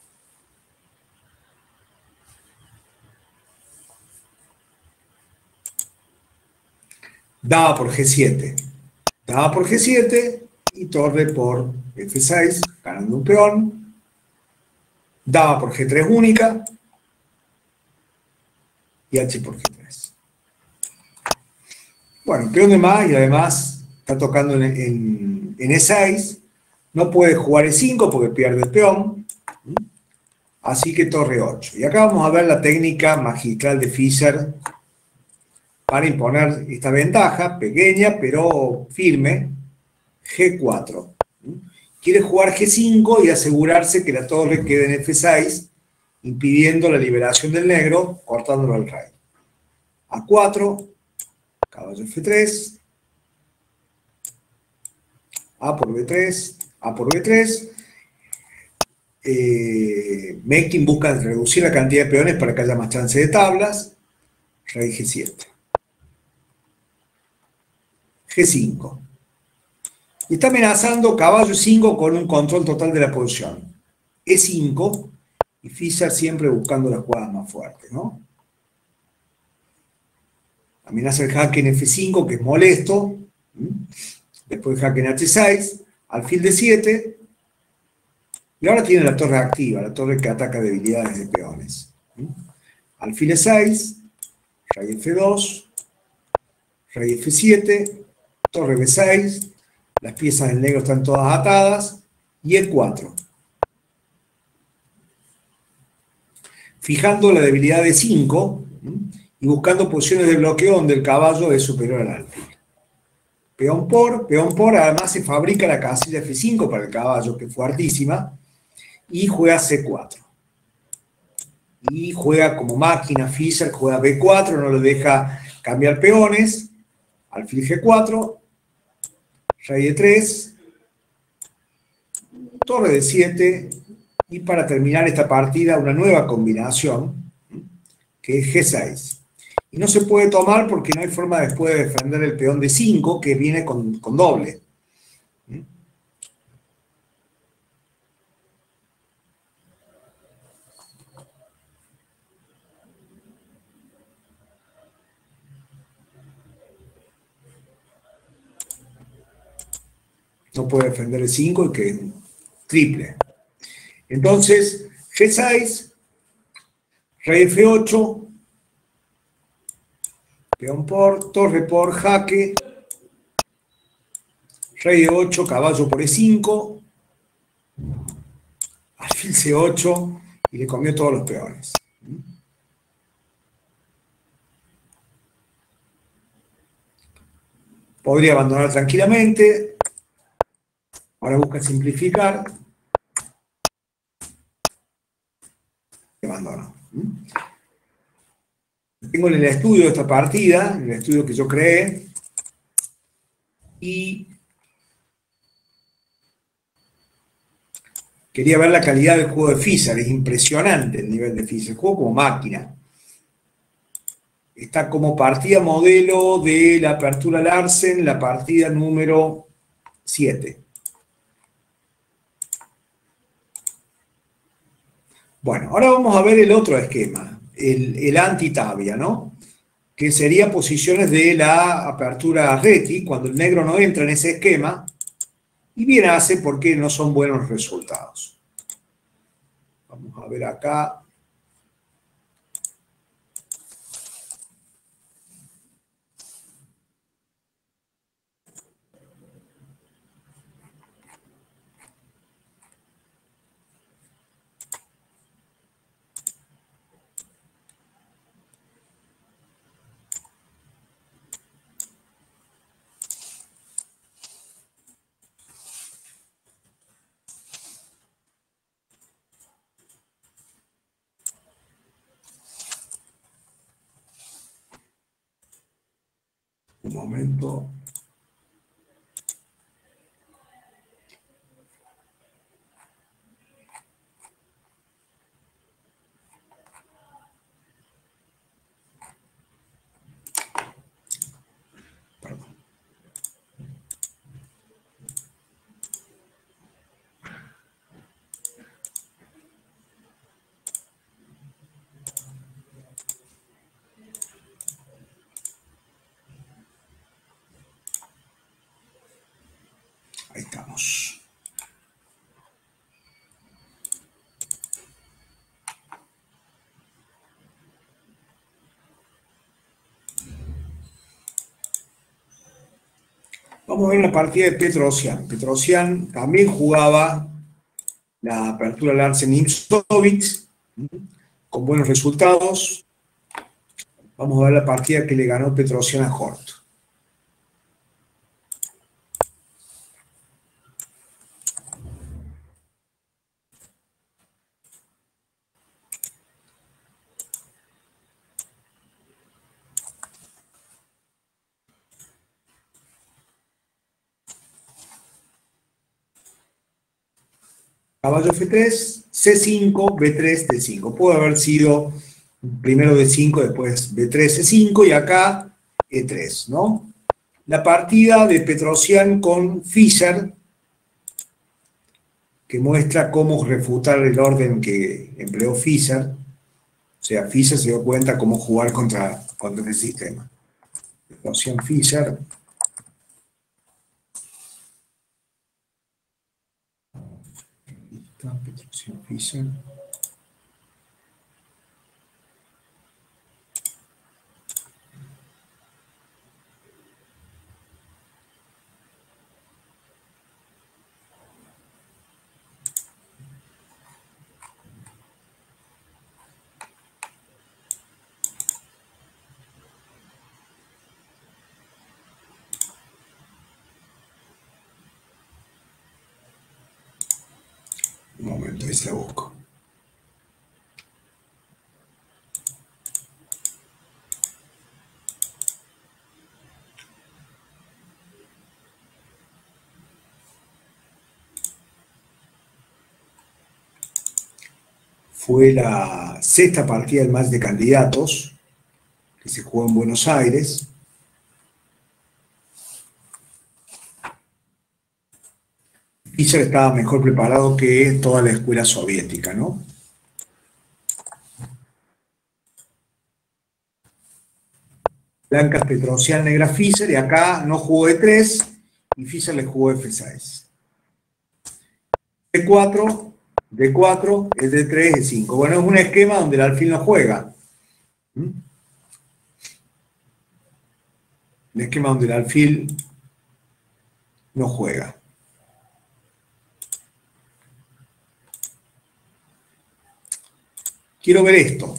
Dama por G7. Dama por G7 y torre por F6, ganando un peón. Dama por G3 única. Y H por G3. Bueno, peón de más y además está tocando en E6. No puede jugar E5 porque pierde el peón. Así que torre 8. Y acá vamos a ver la técnica magistral de Fischer para imponer esta ventaja, pequeña pero firme, G4. Quiere jugar G5 y asegurarse que la torre quede en F6, impidiendo la liberación del negro, cortándolo al rey. A4, caballo F3, A por B3, A por B3. Mekin busca reducir la cantidad de peones para que haya más chance de tablas. Rey G7. G5. Y está amenazando caballo 5 con un control total de la posición. E5, y Fischer siempre buscando las jugadas más fuertes, ¿no? Amenaza el jaque en F5, que es molesto. Después jaque en H6, alfil de 7. Y ahora tiene la torre activa, la torre que ataca debilidades de peones. Alfil E6, rey F2, rey F7, torre B6, las piezas del negro están todas atadas, y E4. fijando la debilidad de 5 y buscando posiciones de bloqueo donde el caballo es superior al alfil. Peón por, además se fabrica la casilla F5 para el caballo, que es fuertísima, y juega C4. Y juega como máquina, Fischer juega B4, no le deja cambiar peones, alfil G4, rey E3, torre de 7, y para terminar esta partida una nueva combinación, que es G6. Y no se puede tomar porque no hay forma después de defender el peón de 5, que viene con doble. No puede defender el 5 y que triple. Entonces, G6, rey F8, peón por, torre por, jaque, rey E8, caballo por E5, alfil C8, y le comió todos los peones. Podría abandonar tranquilamente. Ahora busca simplificar. Y abandona. Tengo en el estudio de esta partida, en el estudio que yo creé, y quería ver la calidad del juego de Fischer. Es impresionante el nivel de Fischer. Juego como máquina. Está como partida modelo de la Apertura Larsen, la partida número 7. Bueno, ahora vamos a ver el otro esquema, el anti-Tabia, ¿no? Que sería posiciones de la apertura Reti, cuando el negro no entra en ese esquema, y bien hace porque no son buenos resultados. Vamos a ver acá. Un momento. Perdón. Ahí estamos. Vamos a ver la partida de Petrosian. Petrosian también jugaba la apertura Larsen Nimzowitz con buenos resultados. Vamos a ver la partida que le ganó Petrosian a Hort. Caballo F3, C5, B3, D5. Puede haber sido primero D5, después B3, C5 y acá E3, ¿no? La partida de Petrosian con Fischer, que muestra cómo refutar el orden que empleó Fischer. O sea, Fischer se dio cuenta cómo jugar contra el sistema. Petrosian Fischer. Petrosian Fischer. Un momento, ahí se la busco. Fue la sexta partida del match de candidatos que se jugó en Buenos Aires. Fischer estaba mejor preparado que toda la escuela soviética, ¿no? Blancas, Petrosian, negra, Fischer, y acá no jugó E3 y Fischer le jugó F6. D4, D4, es D3, D5. Bueno, es un esquema donde el alfil no juega. Un esquema donde el alfil no juega. Quiero ver esto.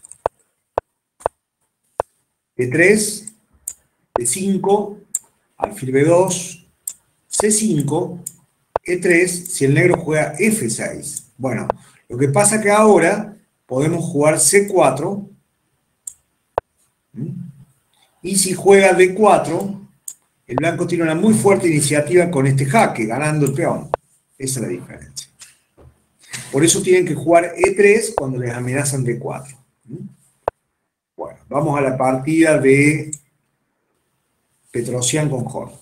E3, D5, alfil B2, C5, E3, si el negro juega F6. Bueno, lo que pasa es que ahora podemos jugar C4, y si juega D4, el blanco tiene una muy fuerte iniciativa con este jaque, ganando el peón. Esa es la diferencia. Por eso tienen que jugar E3 cuando les amenazan D4. Bueno, vamos a la partida de Petrosian con Hort.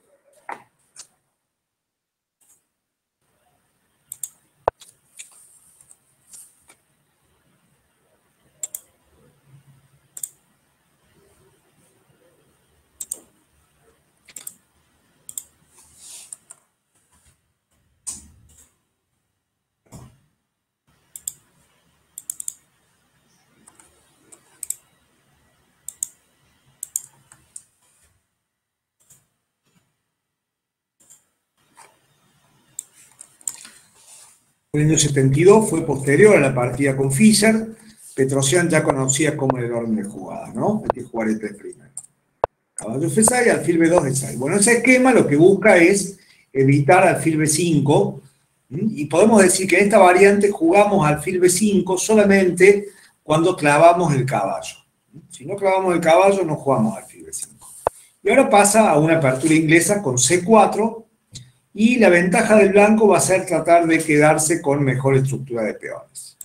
En el año 72 fue posterior a la partida con Fischer. Petrosian ya conocía cómo era el orden de jugadas, ¿no? Hay que jugar E3 primero. Caballo F6, alfil B2, D6. Bueno, ese esquema lo que busca es evitar alfil B5, y podemos decir que en esta variante jugamos alfil B5 solamente cuando clavamos el caballo. Si no clavamos el caballo, no jugamos alfil B5. Y ahora pasa a una apertura inglesa con C4, y la ventaja del blanco va a ser tratar de quedarse con mejor estructura de peones.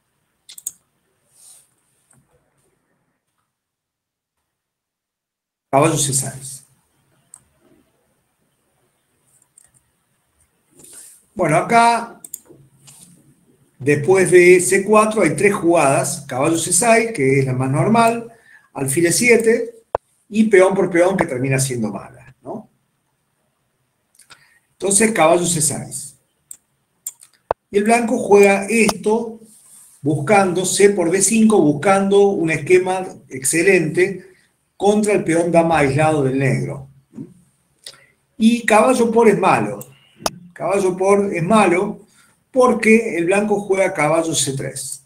Caballo C6. Bueno, acá, después de C4 hay tres jugadas. Caballo C6, que es la más normal, alfil E7, y peón por peón, que termina siendo mala, ¿no? Entonces, caballo C6. Y el blanco juega esto, buscando C por D5, buscando un esquema excelente contra el peón dama aislado del negro. Y caballo por es malo. Caballo por es malo porque el blanco juega caballo C3.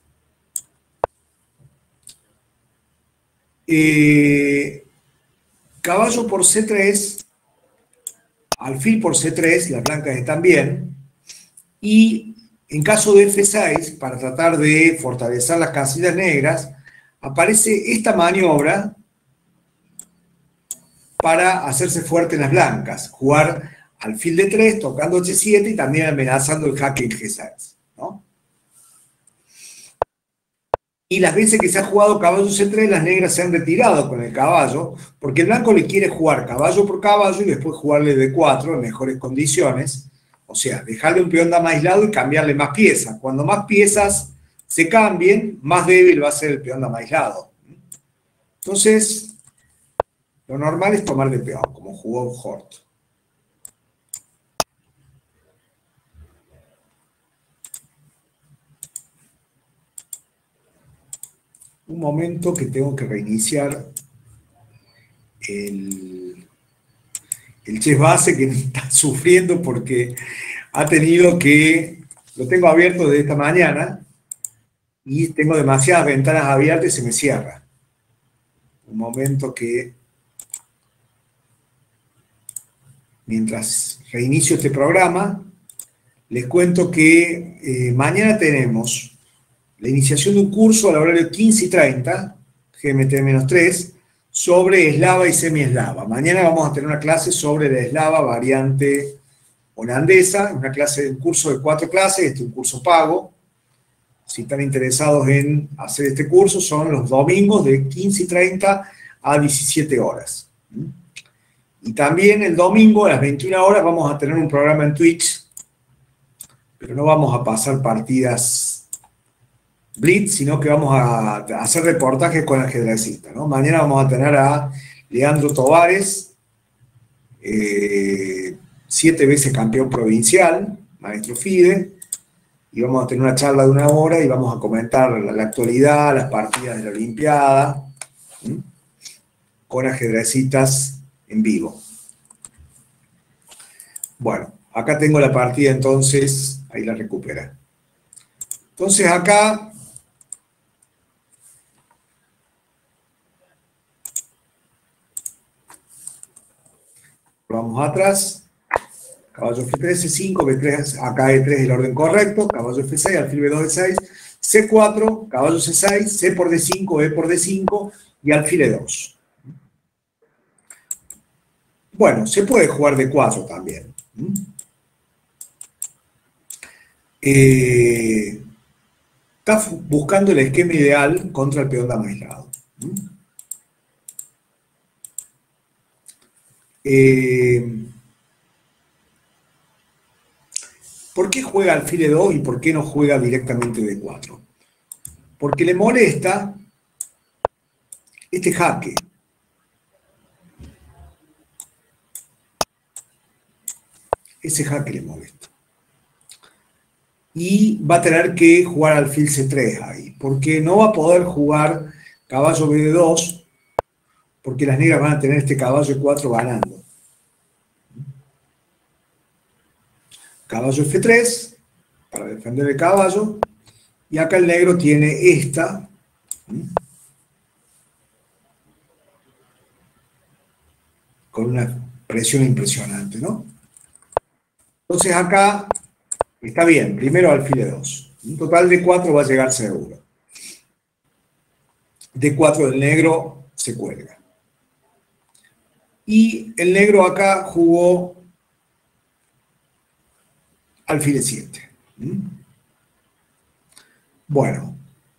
Caballo por C3, alfil por C3, las blancas están bien, y en caso de F6, para tratar de fortalecer las casillas negras, aparece esta maniobra para hacerse fuerte en las blancas, jugar alfil D3, tocando H7 y también amenazando el jaque en G6, ¿no? Y las veces que se ha jugado caballo C3, las negras se han retirado con el caballo, porque el blanco le quiere jugar caballo por caballo y después jugarle D4 en mejores condiciones. O sea, dejarle un peón dama aislado y cambiarle más piezas. Cuando más piezas se cambien, más débil va a ser el peón dama aislado. Entonces, lo normal es tomar de peón, como jugó Hort. Un momento que tengo que reiniciar el chess base, que está sufriendo porque ha tenido que, lo tengo abierto desde esta mañana y tengo demasiadas ventanas abiertas y se me cierra. Un momento que, mientras reinicio este programa, les cuento que mañana tenemos la iniciación de un curso al horario 15:30, GMT-3, sobre eslava y semieslava. Mañana vamos a tener una clase sobre la eslava variante holandesa, un curso de 4 clases, este es un curso pago. Si están interesados en hacer este curso, son los domingos de 15:30 a 17 horas. Y también el domingo a las 21 horas vamos a tener un programa en Twitch, pero no vamos a pasar partidas Blitz, sino que vamos a hacer reportajes con ajedrecistas, ¿no? Mañana vamos a tener a Leandro Tovares, 7 veces campeón provincial, maestro FIDE, y vamos a tener una charla de 1 hora y vamos a comentar la actualidad, las partidas de la Olimpiada, con ajedrecistas en vivo. Bueno, acá tengo la partida entonces, ahí la recupera. Entonces acá vamos atrás, caballo F3, C5, B3, acá E3 es el orden correcto, caballo F6, alfil B2, D6, C4, caballo C6, C por D5, E por D5 y alfil E2. Bueno, se puede jugar D4 también. Está buscando el esquema ideal contra el peón dama aislado. ¿Por qué juega alfil E2 y por qué no juega directamente D4? Porque le molesta este jaque. Ese jaque le molesta. Y va a tener que jugar alfil C3 ahí, porque no va a poder jugar caballo B2, porque las negras van a tener este caballo E4 ganando. Caballo F3, para defender el caballo, y acá el negro tiene esta, con una presión impresionante, ¿no? Entonces acá está bien, primero alfil E2. Un total de 4 va a llegar seguro. D4 del negro se cuelga. Y el negro acá jugó alfil E7. Bueno,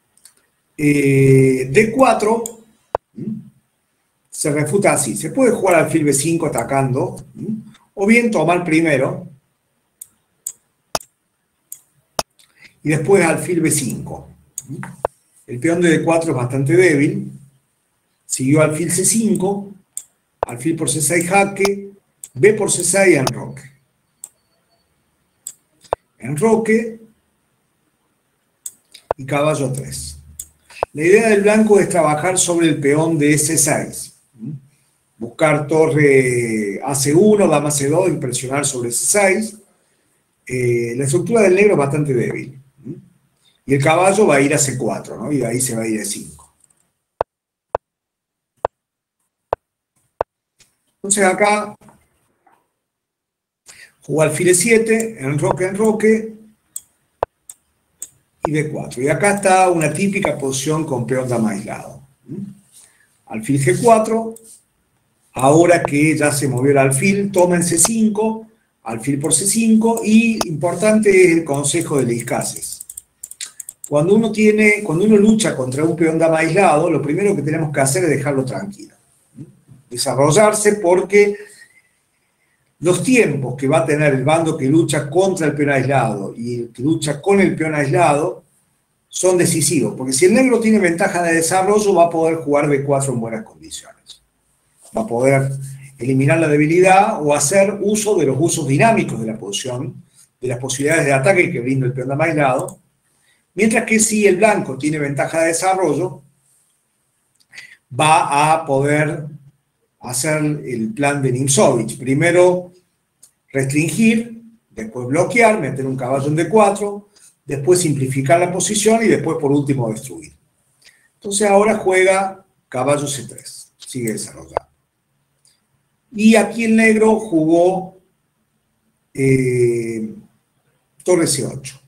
D4 se refuta así. Se puede jugar alfil B5 atacando, o bien tomar primero y después alfil B5. El peón de D4 es bastante débil. Siguió alfil C5, alfil por C6 jaque, B por C6 enroque. Enroque y caballo 3. La idea del blanco es trabajar sobre el peón de C6. Buscar torre a C1, dama C2 y presionar sobre C6. La estructura del negro es bastante débil. Y el caballo va a ir a C4, ¿no? Y de ahí se va a ir a E5. Entonces acá jugó alfil E7, enroque y D4. Y acá está una típica posición con peón dama aislado. Alfil G4, ahora que ya se movió el alfil, toma en C5, alfil por C5, y importante es el consejo de Liscases. Cuando uno lucha contra un peón dama aislado, lo primero que tenemos que hacer es dejarlo tranquilo. Desarrollarse, porque los tiempos que va a tener el bando que lucha contra el peón aislado y el que lucha con el peón aislado son decisivos, porque si el negro tiene ventaja de desarrollo, va a poder jugar D4 en buenas condiciones. Va a poder eliminar la debilidad o hacer uso de los usos dinámicos de la posición, de las posibilidades de ataque que brinda el peón dama aislado, mientras que si el blanco tiene ventaja de desarrollo, va a poder hacer el plan de Nimzowitsch. Primero restringir, después bloquear, meter un caballo en D4, después simplificar la posición y después por último destruir. Entonces ahora juega caballo C3, sigue desarrollando. Y aquí el negro jugó torre C8.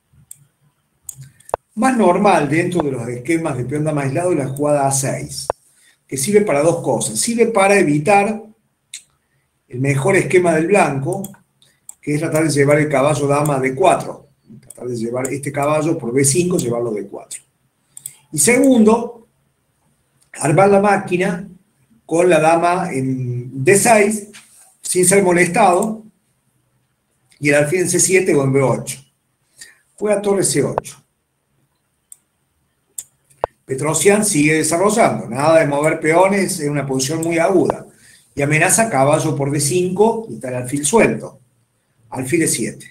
Más normal dentro de los esquemas de peón dama aislado es la jugada A6, que sirve para dos cosas. Sirve para evitar el mejor esquema del blanco, que es tratar de llevar el caballo dama a D4. Tratar de llevar este caballo por B5, llevarlo a D4. Y segundo, armar la máquina con la dama en D6, sin ser molestado, y el alfil en C7 o en B8. Juega torre C8. Petrosian sigue desarrollando, nada de mover peones en una posición muy aguda. Y amenaza caballo por D5 y está el alfil suelto. Alfil E7.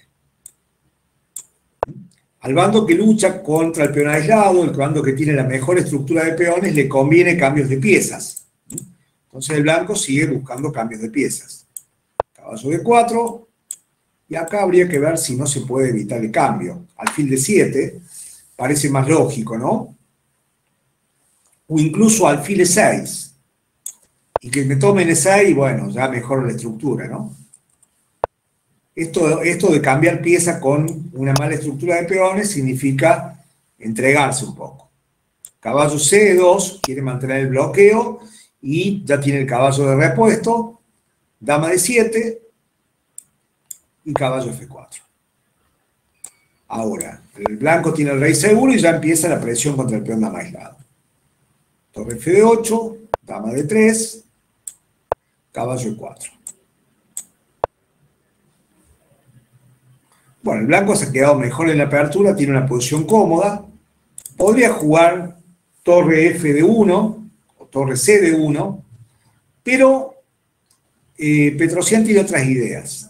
Al bando que lucha contra el peón aislado, el bando que tiene la mejor estructura de peones, le conviene cambios de piezas. Entonces el blanco sigue buscando cambios de piezas. Caballo D4, y acá habría que ver si no se puede evitar el cambio. Alfil D7, parece más lógico, ¿no? O incluso alfil E6. Y que me tomen E6, bueno, ya mejora la estructura, ¿no? Esto de cambiar pieza con una mala estructura de peones significa entregarse un poco. Caballo C2 quiere mantener el bloqueo y ya tiene el caballo de repuesto, dama D7 y caballo F4. Ahora, el blanco tiene el rey seguro y ya empieza la presión contra el peón dama aislado. Torre F8, dama D3, caballo E4. Bueno, el blanco se ha quedado mejor en la apertura, tiene una posición cómoda. Podría jugar torre F de 1 o torre C de 1, pero Petrosian tiene otras ideas.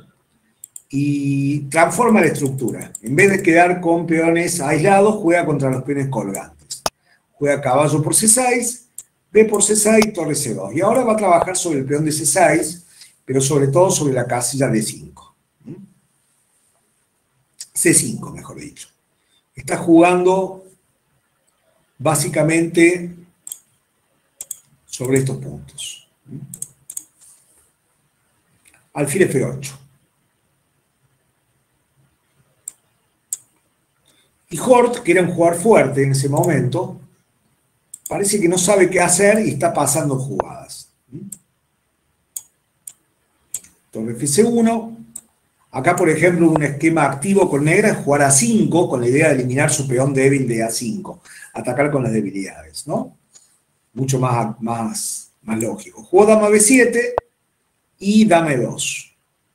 Y transforma la estructura. En vez de quedar con peones aislados, juega contra los peones colgantes. Juega caballo por C6, B por C6, torre C2. Y ahora va a trabajar sobre el peón de C6, pero sobre todo sobre la casilla D5. C5, mejor dicho. Está jugando básicamente sobre estos puntos. Alfil F8. Y Hort, que era un jugador fuerte en ese momento, parece que no sabe qué hacer y está pasando jugadas. Torre F1. Acá, por ejemplo, un esquema activo con negra es jugar a 5 con la idea de eliminar su peón débil de A5. Atacar con las debilidades, ¿no? Mucho más lógico. Jugó dama B7 y dama E2.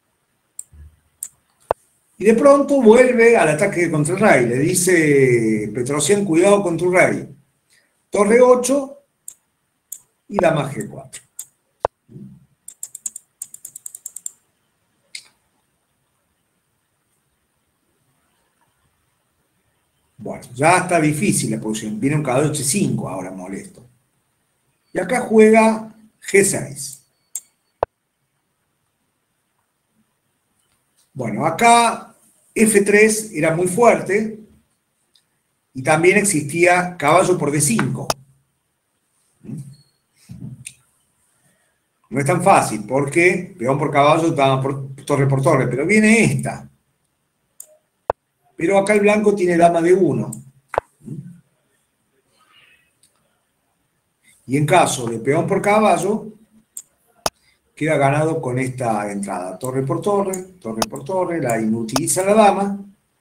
Y de pronto vuelve al ataque contra el rey. Le dice Petrosian, cuidado con tu rey. Torre 8 y dama G4. Bueno, ya está difícil la posición. Viene un caballo H5 ahora molesto. Y acá juega G6. Bueno, acá F3 era muy fuerte y también existía caballo por D5. No es tan fácil porque peón por caballo, dama por torre, pero viene esta. Pero acá el blanco tiene dama D1. Y en caso de peón por caballo, queda ganado con esta entrada. Torre por torre, la inutiliza la dama.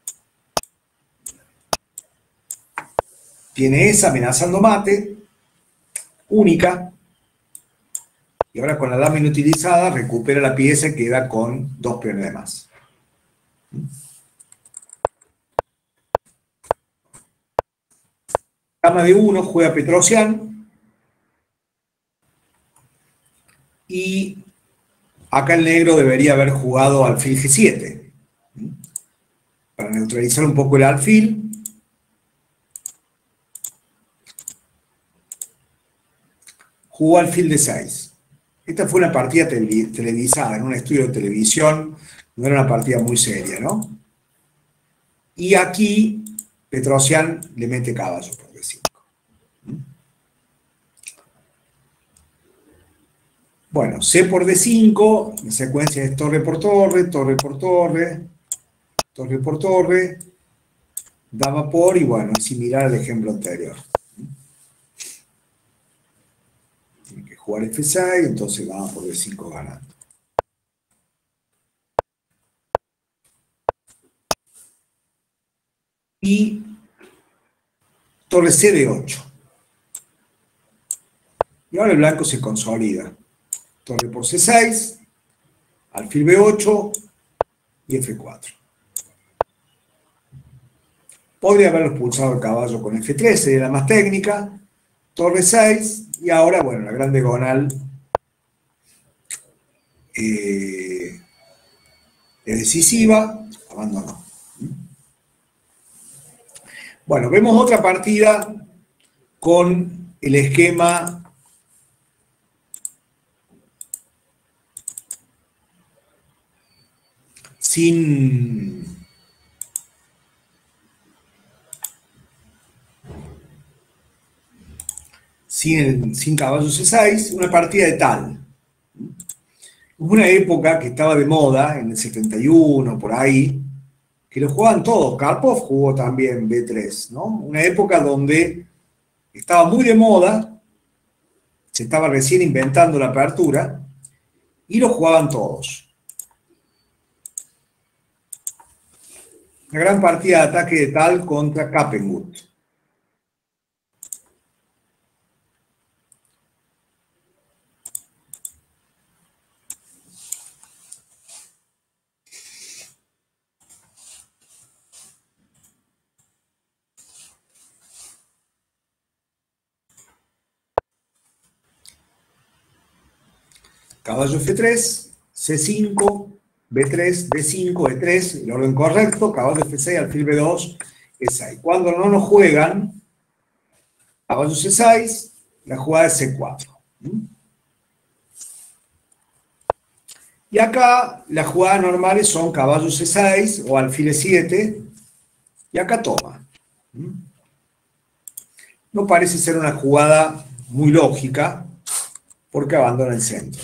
Tiene esa amenazando mate, única. Y ahora con la dama inutilizada recupera la pieza y queda con 2 peones de más. Dama de 1 juega Petrosian. Y acá el negro debería haber jugado alfil G7. Para neutralizar un poco el alfil. Jugó alfil D6. Esta fue una partida televisada, en un estudio de televisión. No era una partida muy seria, ¿no? Y aquí Petrosian le mete caballo por D5. Bueno, C por D5, la secuencia es torre por torre, torre por torre, dama por, y bueno, es similar al ejemplo anterior. Tiene que jugar F6, entonces dama por D5 ganando. Y torre C de 8. Y ahora el blanco se consolida. Torre por C6, alfil B8 y F4. Podría haberlo pulsado el caballo con F3, sería la más técnica. Torre 6, y ahora, bueno, la gran diagonal es decisiva, abandonó. Bueno, vemos otra partida con el esquema sin caballo C6, una partida de tal. Hubo una época que estaba de moda, en el 71, por ahí, que lo jugaban todos. Karpov jugó también B3, ¿no? Una época donde estaba muy de moda, se estaba recién inventando la apertura, y lo jugaban todos. Una gran partida de ataque de tal contra Kappengut. Caballo F3, C5, B3, D5, E3, el orden correcto, caballo F6, alfil B2, E6. Cuando no nos juegan, caballo C6, la jugada es C4. Y acá las jugadas normales son caballo C6 o alfil E7, y acá toma. No parece ser una jugada muy lógica, porque abandona el centro.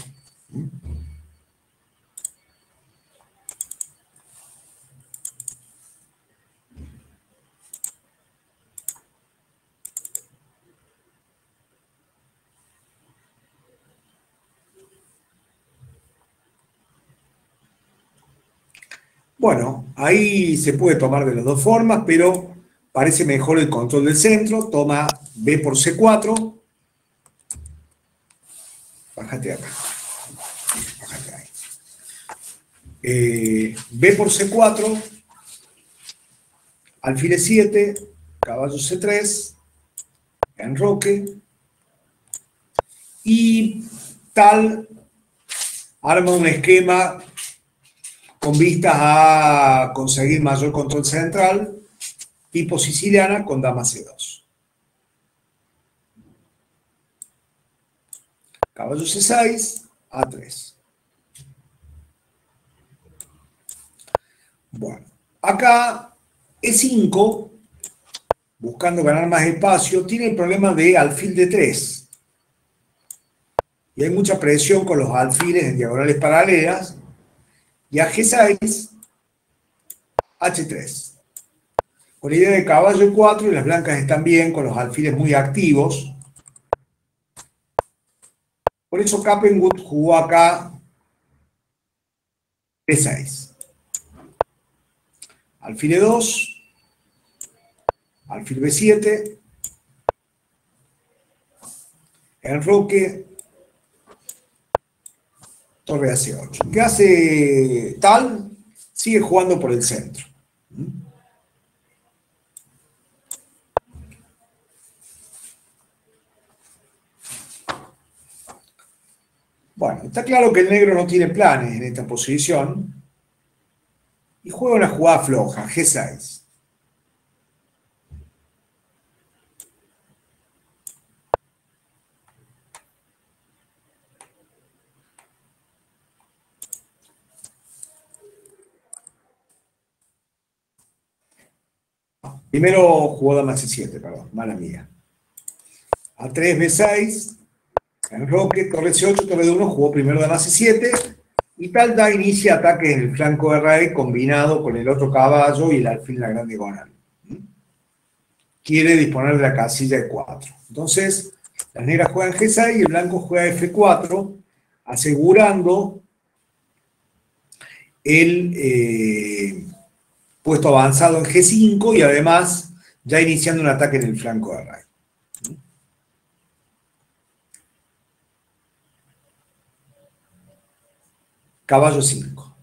Bueno, ahí se puede tomar de las dos formas, pero parece mejor el control del centro. Toma B por C4. Bájate acá. Bájate ahí. B por C4. Alfil E7. Caballo C3. Enroque. Y tal arma un esquema con vistas a conseguir mayor control central, tipo siciliana con dama C2. Caballo C6, A3. Bueno, acá E5, buscando ganar más espacio, tiene el problema de alfil D3. Y hay mucha presión con los alfiles en diagonales paralelas. Y a G6, H3. Con la idea de caballo E4, y las blancas están bien, con los alfiles muy activos. Por eso Kappengut jugó acá E6. Alfil E2, alfil B7, enroque, torre a C8. ¿Qué hace tal? Sigue jugando por el centro. Bueno, está claro que el negro no tiene planes en esta posición y juega una jugada floja, G6. Primero jugó dama C7, perdón, mala mía. A3, B6, enroque, torre C8, torre D1, jugó primero dama C7 y tal da inicia ataques en el flanco de rey combinado con el otro caballo y el alfil en la gran diagonal. Quiere disponer de la casilla de 4. Entonces, las negras juegan G6 y el blanco juega F4, asegurando el puesto avanzado en G5 y además ya iniciando un ataque en el flanco de rey. Caballo 5.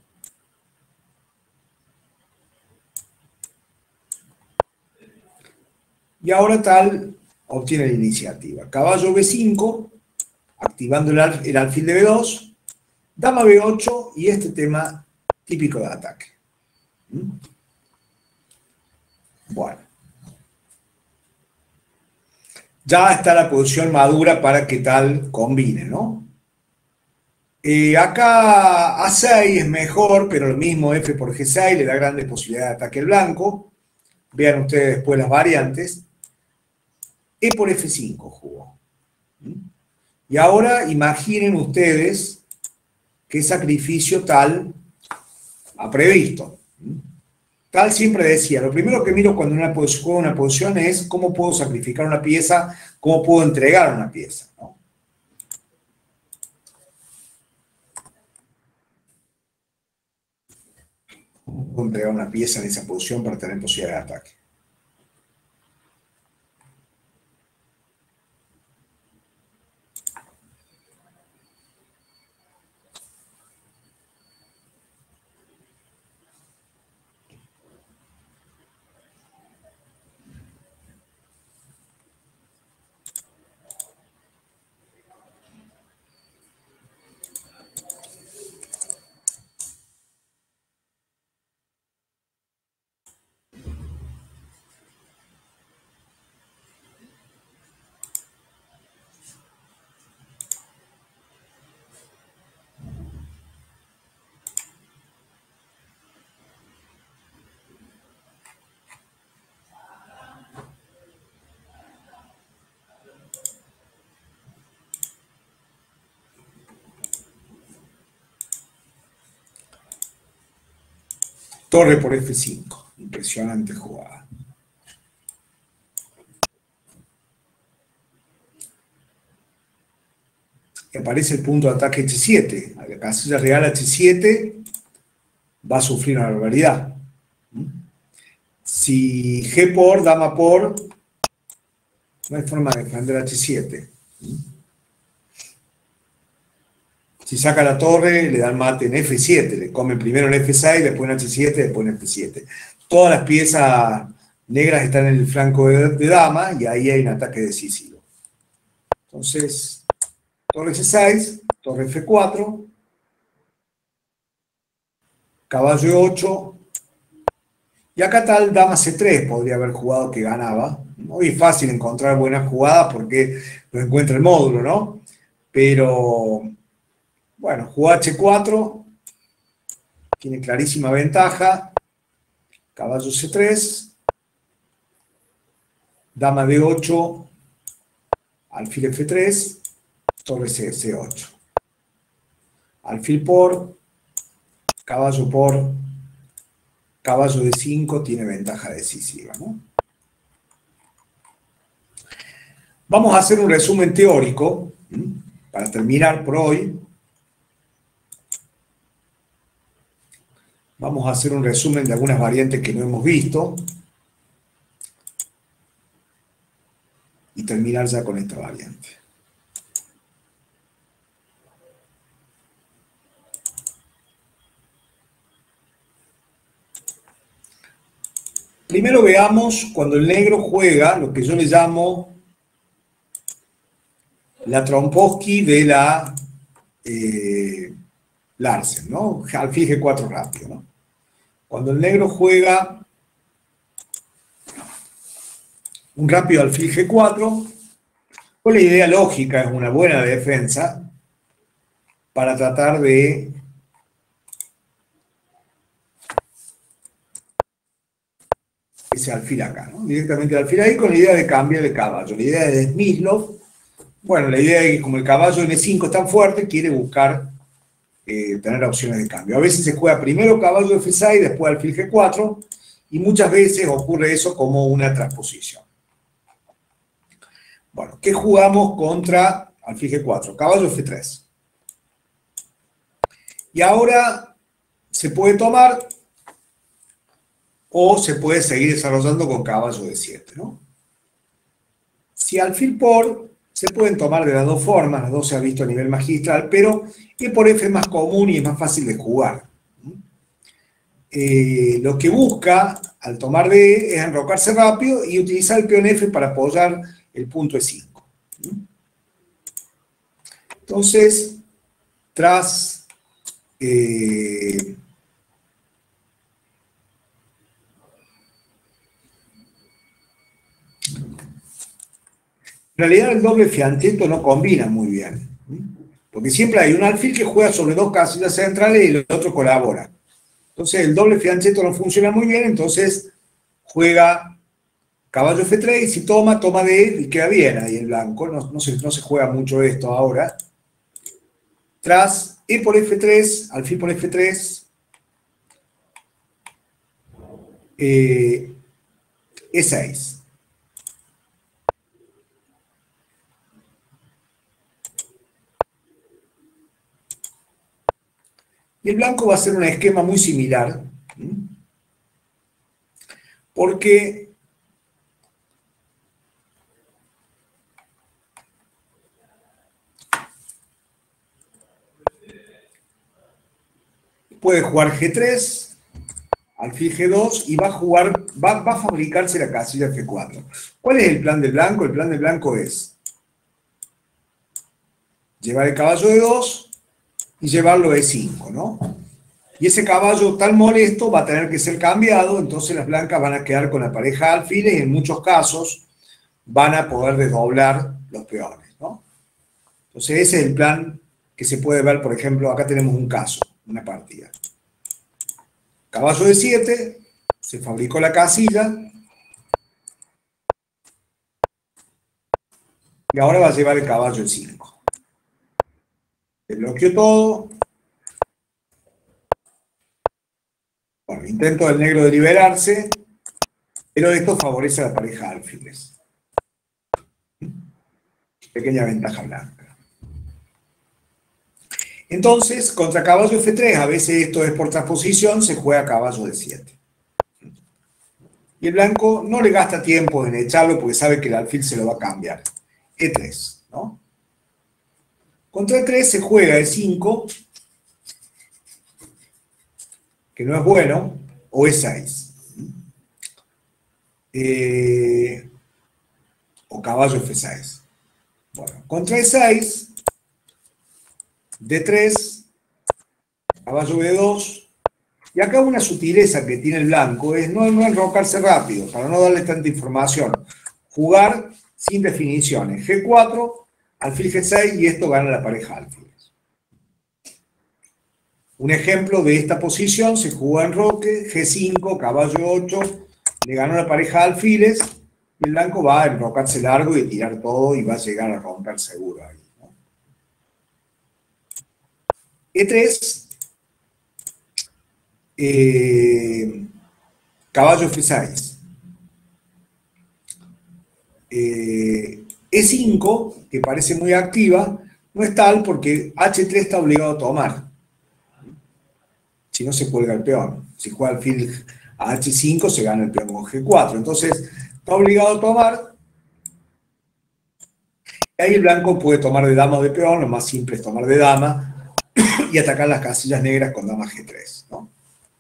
Y ahora tal obtiene la iniciativa. Caballo B5, activando el alfil de B2, dama B8 y este tema típico de ataque. Bueno. Ya está la posición madura para que tal combine, ¿no? Acá A6 es mejor, pero lo mismo F por G6 le da grandes posibilidades de ataque al blanco. Vean ustedes después las variantes. E por F5 jugó. Y ahora imaginen ustedes qué sacrificio tal ha previsto. Tal siempre decía, lo primero que miro cuando juego una posición es cómo puedo sacrificar una pieza, cómo puedo entregar una pieza, ¿no? ¿Cómo puedo entregar una pieza en esa posición para tener posibilidad de ataque? Torre por F5. Impresionante jugada. Y aparece el punto de ataque H7. A la casilla real H7 va a sufrir una barbaridad. Si G por, dama por, no hay forma de defender H7. Si saca la torre, le dan mate en F7, le comen primero en F6, después en H7, después en F7. Todas las piezas negras están en el flanco de dama y ahí hay un ataque decisivo. Entonces, torre C6, torre F4, caballo 8, y acá tal dama C3 podría haber jugado que ganaba. Muy fácil encontrar buenas jugadas porque lo encuentra el módulo, ¿no? Pero, bueno, jugó H4, tiene clarísima ventaja, caballo C3, dama D8, alfil F3, torre C8. Alfil por, caballo por, caballo D5 tiene ventaja decisiva, ¿no? Vamos a hacer un resumen teórico para terminar por hoy. Vamos a hacer un resumen de algunas variantes que no hemos visto y terminar ya con esta variante. Primero veamos cuando el negro juega lo que yo le llamo la Trompowsky de la Larsen, ¿no? Alfil G4 rápido, ¿no? Cuando el negro juega un rápido alfil G4, pues la idea lógica es una buena defensa para tratar de ese alfil acá, ¿no? Directamente el alfil ahí con la idea de cambiar de caballo. La idea de Smyslov, bueno, la idea es que como el caballo N5 es tan fuerte, quiere buscar tener opciones de cambio. A veces se juega primero caballo F6, después alfil G4, y muchas veces ocurre eso como una transposición. Bueno, ¿qué jugamos contra alfil G4? Caballo F3. Y ahora se puede tomar o se puede seguir desarrollando con caballo D7, ¿no? Si alfil por, se pueden tomar de las dos formas, las dos se han visto a nivel magistral, pero E por F es más común y es más fácil de jugar. Lo que busca al tomar D es enrocarse rápido y utilizar el peón F para apoyar el punto E5. Entonces, tras en realidad el doble fianchetto no combina muy bien, porque siempre hay un alfil que juega sobre dos casillas centrales y el otro colabora. Entonces el doble fianchetto no funciona muy bien, entonces juega caballo F3 y si toma, toma D y queda bien ahí el blanco. No se juega mucho esto ahora. Tras E por F3, alfil por F3, E6. Y el blanco va a ser un esquema muy similar, porque puede jugar G3, alfil G2 y va a fabricarse la casilla F4. ¿Cuál es el plan del blanco? El plan del blanco es llevar el caballo D2 y llevarlo E5, ¿no? Y ese caballo tan molesto va a tener que ser cambiado, entonces las blancas van a quedar con la pareja de alfiles y en muchos casos van a poder desdoblar los peones, ¿no? Entonces ese es el plan que se puede ver, por ejemplo, acá tenemos un caso, una partida. Caballo de 7, se fabricó la casilla, y ahora va a llevar el caballo de 5. Se bloqueó todo. Bueno, intento del negro de liberarse, pero esto favorece a la pareja de alfiles. Pequeña ventaja blanca. Entonces, contra caballo F3, a veces esto es por transposición, se juega caballo de 7. Y el blanco no le gasta tiempo en echarlo porque sabe que el alfil se lo va a cambiar. E3, ¿no? Contra E3 se juega E5, que no es bueno, o E6. O caballo F6. Bueno, contra E6, D3, caballo B2, y acá una sutileza que tiene el blanco es no enrocarse rápido, para no darle tanta información. Jugar sin definiciones. G4, alfil G6, y esto gana la pareja alfiles. Un ejemplo de esta posición se jugó en roque, G5, caballo 8, le ganó la pareja alfiles, y el blanco va a enrocarse largo y tirar todo y va a llegar a romper seguro ahí, ¿no? E3, caballo F6. E5, que parece muy activa, no es tal porque H3 está obligado a tomar. Si no se cuelga el peón. Si juega alfil a H5 se gana el peón con G4. Entonces está obligado a tomar. Y ahí el blanco puede tomar de dama o de peón. Lo más simple es tomar de dama y atacar las casillas negras con dama G3, ¿no?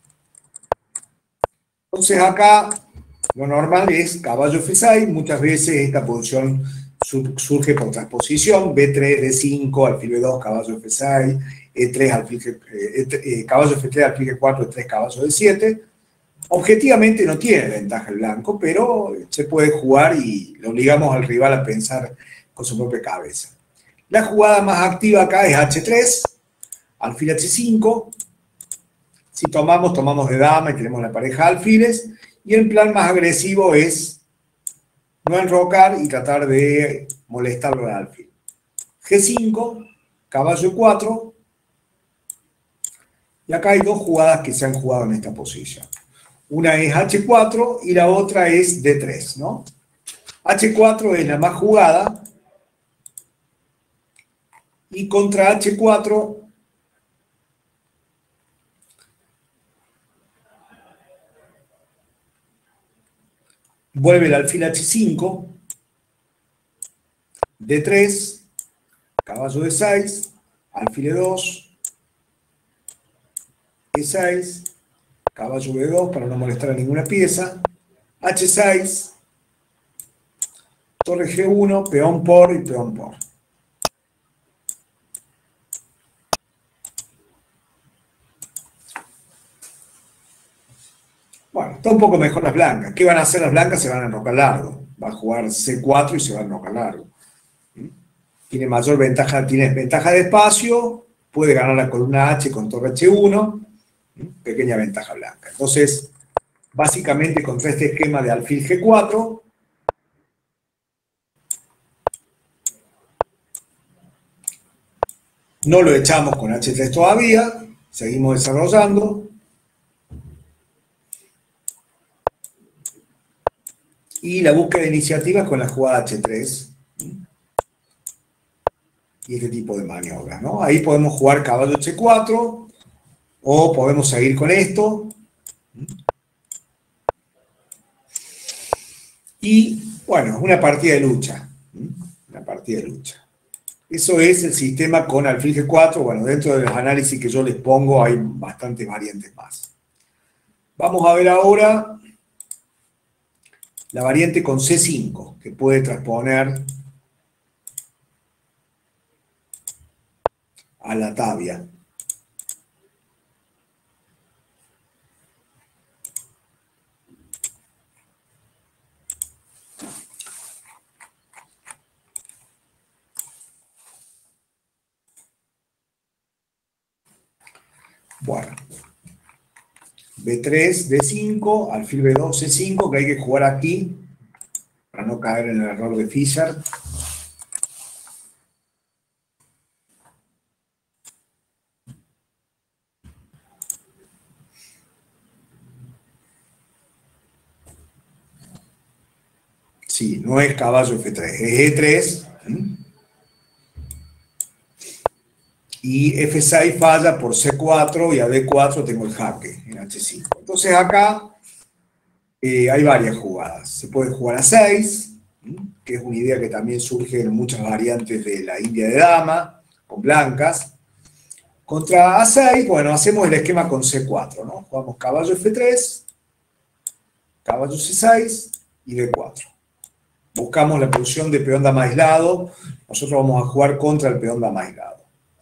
Entonces acá lo normal es caballo F6. Muchas veces esta posición surge por transposición. B3, D5, alfil B2, caballo F6. E3, caballo F3, alfil G4, E3, caballo D7. Objetivamente no tiene ventaja el blanco, pero se puede jugar y le obligamos al rival a pensar con su propia cabeza. La jugada más activa acá es H3, alfil H5. Si tomamos, tomamos de dama y tenemos la pareja de alfiles. Y el plan más agresivo es no enrocar y tratar de molestarlo al alfil. G5, caballo 4, Y acá hay dos jugadas que se han jugado en esta posición. Una es H4 y la otra es D3, ¿no? H4 es la más jugada y contra H4 vuelve el alfil H5, D3, caballo D6, alfil E2, E6, caballo B2 para no molestar a ninguna pieza, H6, torre G1, peón por y peón por. Bueno, está un poco mejor las blancas. ¿Qué van a hacer las blancas? Se van a enrocar largo. Va a jugar C4 y se va a enrocar largo. Tiene mayor ventaja, tiene ventaja de espacio, puede ganar la columna H con torre H1, pequeña ventaja blanca. Entonces, básicamente contra este esquema de alfil G4, no lo echamos con H3 todavía, seguimos desarrollando. Y la búsqueda de iniciativas con la jugada H3. Y este tipo de maniobras, ¿no? Ahí podemos jugar caballo H4, o podemos seguir con esto. Y, bueno, una partida de lucha. Una partida de lucha. Eso es el sistema con alfil G4. Bueno, dentro de los análisis que yo les pongo hay bastantes variantes más. Vamos a ver ahora la variante con C5, que puede transponer a la tabia. Bueno, B3, D5, alfil B2, C5, que hay que jugar aquí para no caer en el error de Fischer. Sí, no es caballo F3, es E3. Y F6 falla por C4 y a D4 tengo el jaque en H5. Entonces acá hay varias jugadas. Se puede jugar a 6, que es una idea que también surge en muchas variantes de la India de dama, con blancas. Contra A6, bueno, hacemos el esquema con C4, ¿no? Jugamos caballo F3, caballo C6 y D4. Buscamos la posición de peón dama aislado. Nosotros vamos a jugar contra el peón dama aislado.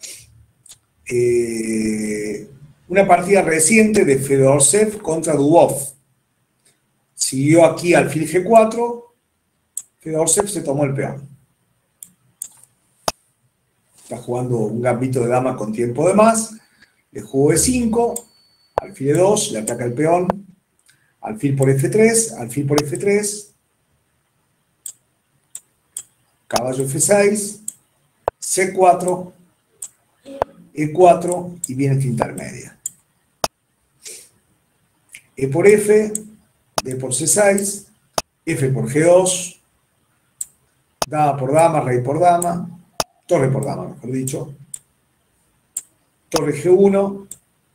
Una partida reciente de Fedorcev contra Dubov. Siguió aquí alfil G4, Fedorcev se tomó el peón. Está jugando un gambito de dama con tiempo de más. Le jugó E5, alfil E2, le ataca el peón, alfil por F3, alfil por F3, caballo F6, C4, E4 y viene esta intermedia. E por F, D por C6, F por G2, dama por dama, rey por dama, torre por dama, mejor dicho, torre G1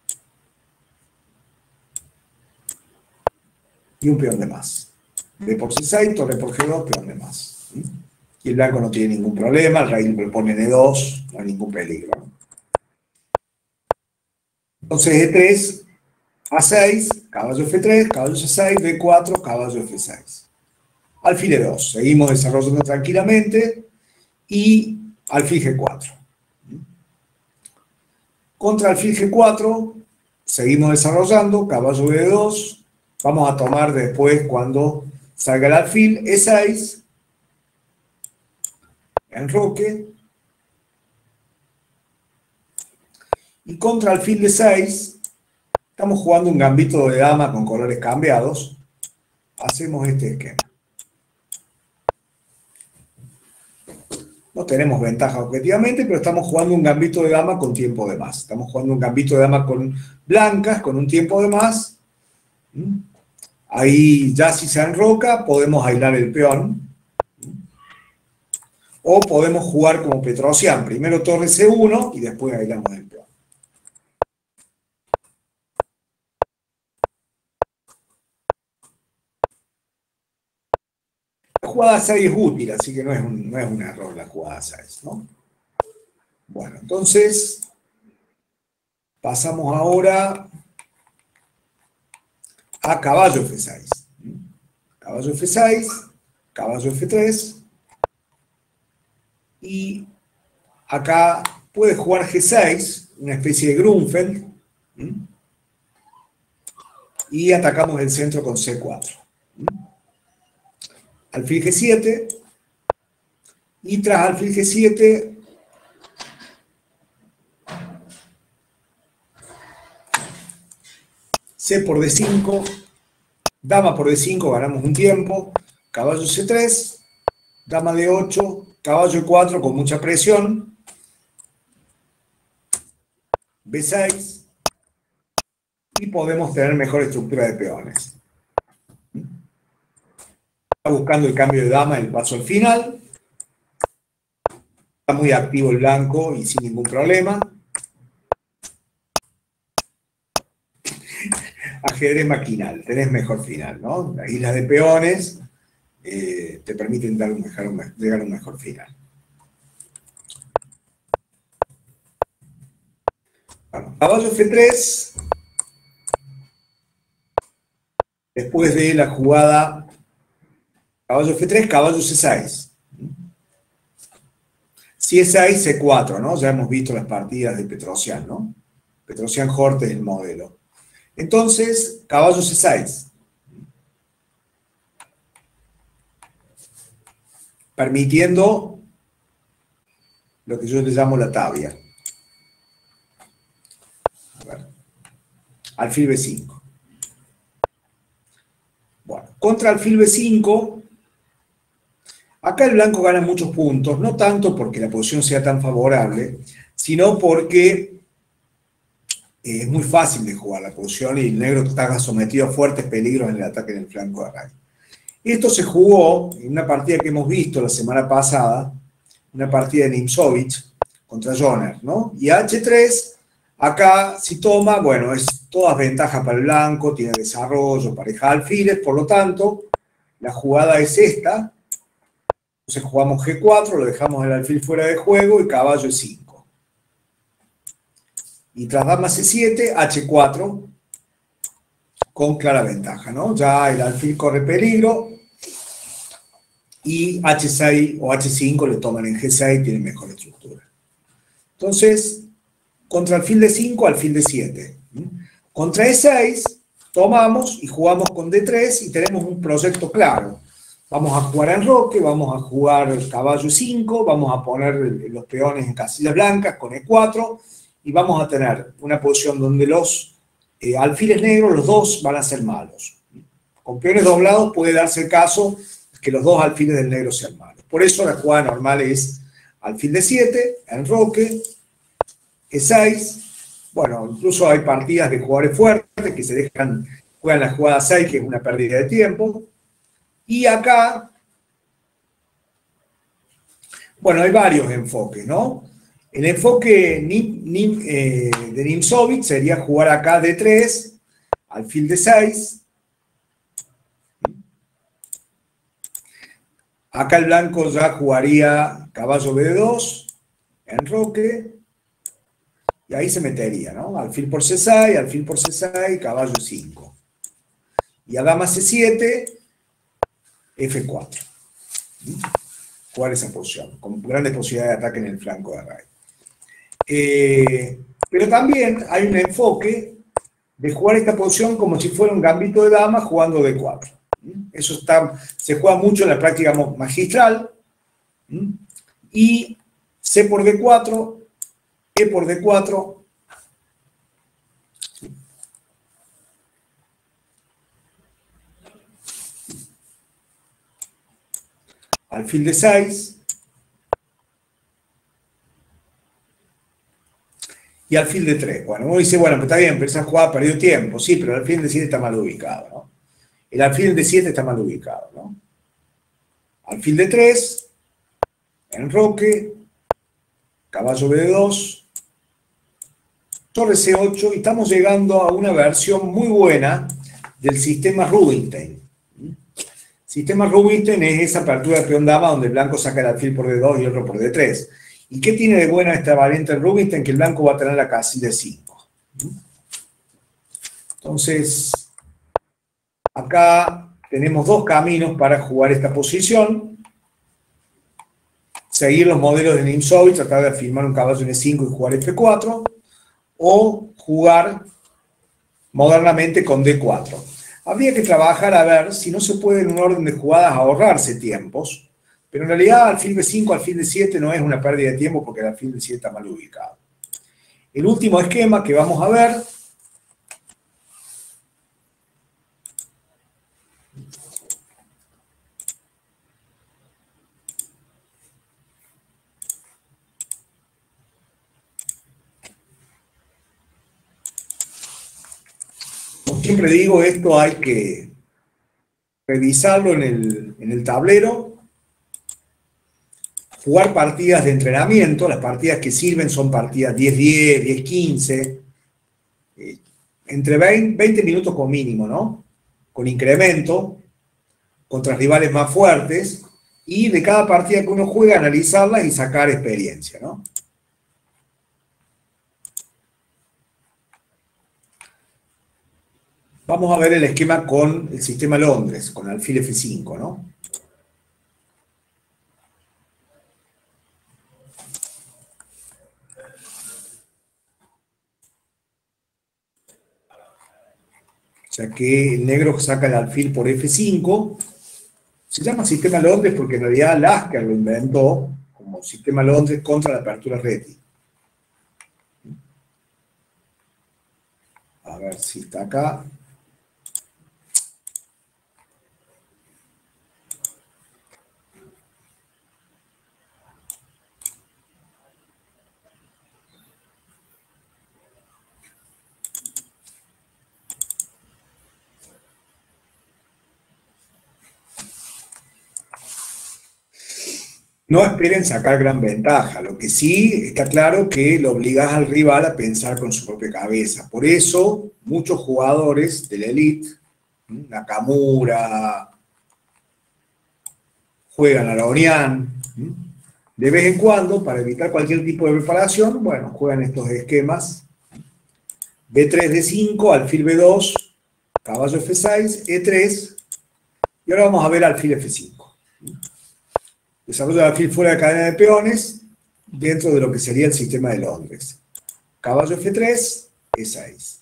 y un peón de más. D por C6, torre por G2, peón de más. Y el blanco no tiene ningún problema, el rey le pone E2, no hay ningún peligro. Entonces E3, A6, caballo F3, caballo C6, B4, caballo F6. Alfil E2, seguimos desarrollando tranquilamente, y alfil G4. Contra alfil G4, seguimos desarrollando, caballo B2, vamos a tomar después cuando salga el alfil E6, enroque, y contra alfil D6, estamos jugando un gambito de dama con colores cambiados, hacemos este esquema. No tenemos ventaja objetivamente, pero estamos jugando un gambito de dama con tiempo de más. Estamos jugando un gambito de dama con blancas, con un tiempo de más. Ahí ya si se enroca, podemos aislar el peón. O podemos jugar como Petrosian, primero torre C1 y después aislamos el peón. La jugada 6 es útil, así que no es un error la jugada 6, ¿no? Bueno, entonces pasamos ahora a caballo F6. Caballo F6, caballo F3, y acá puede jugar G6, una especie de Grunfeld, y atacamos el centro con C4. Alfil G7, y tras alfil G7, C por D5, dama por D5, ganamos un tiempo, caballo C3, dama D8, caballo E4 con mucha presión, B6, y podemos tener mejor estructura de peones. Está buscando el cambio de dama en el paso al final. Está muy activo el blanco y sin ningún problema. Ajedrez maquinal, tenés mejor final, ¿no? Las islas de peones te permiten llegar a un mejor final. Bueno, caballo F3, después de la jugada caballo F3, caballo C6. Si es 6, C4, ¿no? Ya hemos visto las partidas de Petrosian, ¿no? Petrosian-Horta es el modelo. Entonces, caballo C6. Permitiendo lo que yo le llamo la tabia. A ver. Alfil B5. Bueno, contra alfil B5, acá el blanco gana muchos puntos, no tanto porque la posición sea tan favorable, sino porque es muy fácil de jugar la posición y el negro está sometido a fuertes peligros en el ataque en el flanco de Ray. Esto se jugó en una partida que hemos visto la semana pasada, una partida de Nimzovich contra Joner, ¿no? Y H3, acá si toma, bueno, es todas ventajas para el blanco, tiene desarrollo, pareja de alfiles, por lo tanto, la jugada es esta. Entonces jugamos G4, lo dejamos el alfil fuera de juego y caballo E5. Y tras dama C7, H4, con clara ventaja, ¿no? Ya el alfil corre peligro y H6 o H5 le toman en G6, tiene mejor estructura. Entonces, contra alfil D5, alfil D7. Contra E6, tomamos y jugamos con D3 y tenemos un proyecto claro. Vamos a jugar enroque, vamos a jugar caballo E5, vamos a poner los peones en casillas blancas con E4 y vamos a tener una posición donde los alfiles negros, los dos van a ser malos. Con peones doblados puede darse el caso que los dos alfiles del negro sean malos. Por eso la jugada normal es alfil D7, enroque, E6. Bueno, incluso hay partidas de jugadores fuertes que juegan la jugada 6, que es una pérdida de tiempo. Y acá, bueno, hay varios enfoques, ¿no? El enfoque de Nimzovich sería jugar acá D3, alfil D6. Acá el blanco ya jugaría caballo B2, enroque, y ahí se metería, ¿no? Alfil por C6, alfil por C6, caballo 5. Y a dama C7, F4. Jugar esa posición, con grandes posibilidades de ataque en el flanco de Ray. Pero también hay un enfoque de jugar esta posición como si fuera un gambito de dama jugando D4. Eso se juega mucho en la práctica magistral. Y C por D4, E por D4. Alfil D6. y alfil de 3. Bueno, uno dice, bueno, pues está bien, pero esa jugada perdió tiempo. Sí, pero el alfil de 7 está mal ubicado, ¿no? El alfil de 7 está mal ubicado, ¿no? Alfil de 3, enroque, caballo B2, torre C8, y estamos llegando a una versión muy buena del sistema Rubinstein. Sistema Rubinstein es esa apertura de peón dama donde el blanco saca el alfil por D2 y otro por D3. ¿Y qué tiene de buena esta variante Rubinstein? Que el blanco va a tener la casilla de 5. Entonces, acá tenemos dos caminos para jugar esta posición. Seguir los modelos de Nimzowitsch, tratar de afirmar un caballo en E5 y jugar F4, o jugar modernamente con D4. Habría que trabajar a ver si no se puede en un orden de jugadas ahorrarse tiempos, pero en realidad alfil B5, alfil D7 no es una pérdida de tiempo porque el alfil D7 está mal ubicado. El último esquema que vamos a ver siempre digo, esto hay que revisarlo en el tablero, jugar partidas de entrenamiento. Las partidas que sirven son partidas 10-10, 10-15, entre 20 minutos como mínimo, ¿no? Con incremento, contra rivales más fuertes, y de cada partida que uno juega, analizarlas y sacar experiencia, ¿no? Vamos a ver el esquema con el sistema Londres, con alfil F5, ¿no? O sea que el negro saca el alfil por F5. Se llama sistema Londres porque en realidad Lasker lo inventó como sistema Londres contra la apertura Reti. A ver si está acá. No esperen sacar gran ventaja. Lo que sí está claro que lo obligás al rival a pensar con su propia cabeza. Por eso, muchos jugadores de la elite, Nakamura, juegan a Aronian, de vez en cuando, para evitar cualquier tipo de preparación, bueno, juegan estos esquemas. B3, D5, alfil B2, caballo F6, E3, y ahora vamos a ver alfil F5. Desarrollo del alfil fuera de cadena de peones, dentro de lo que sería el sistema de Londres. Caballo F3, E6.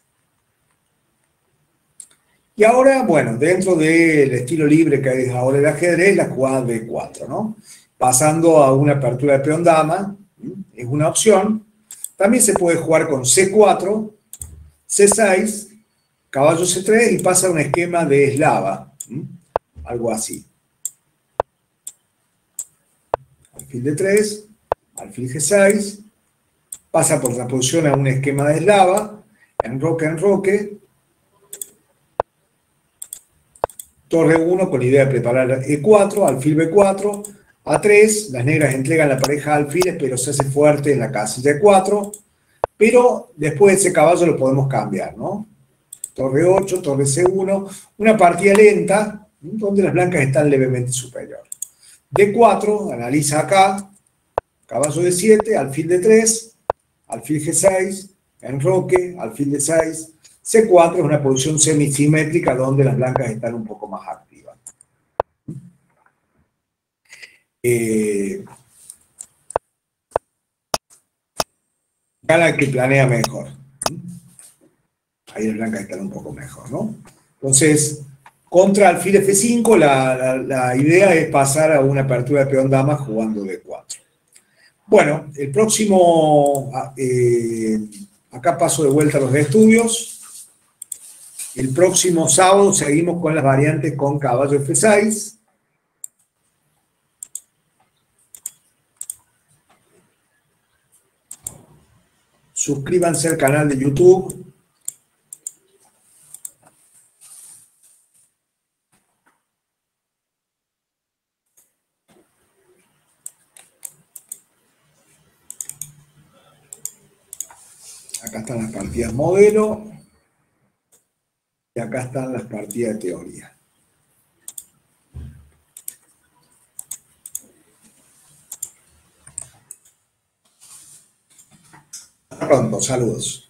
Y ahora, bueno, dentro del estilo libre que es ahora el ajedrez, la jugada B4, ¿no? Pasando a una apertura de peón dama, es una opción. También se puede jugar con C4, C6, caballo C3 y pasa a un esquema de eslava, algo así. Alfil D3, alfil G6, pasa por la posición a un esquema de eslava, enroque, torre 1 con la idea de preparar E4, alfil B4, A3, las negras entregan la pareja de alfiles, pero se hace fuerte en la casilla de 4, pero después ese caballo lo podemos cambiar, ¿no? Torre 8, torre C1, una partida lenta, donde las blancas están levemente superior. D4, analiza acá, caballo D7, alfil D3, alfil G6, enroque, alfil D6, C4 es una posición semisimétrica donde las blancas están un poco más activas. Gana el que planea mejor. Ahí las blancas están un poco mejor, ¿no? Entonces, contra alfil F5, la idea es pasar a una apertura de peón dama jugando D4. Bueno, el próximo, acá paso de vuelta a los estudios. El próximo sábado seguimos con las variantes con caballo F6. Suscríbanse al canal de YouTube. Acá están las partidas modelo y acá están las partidas de teoría. Hasta pronto, saludos.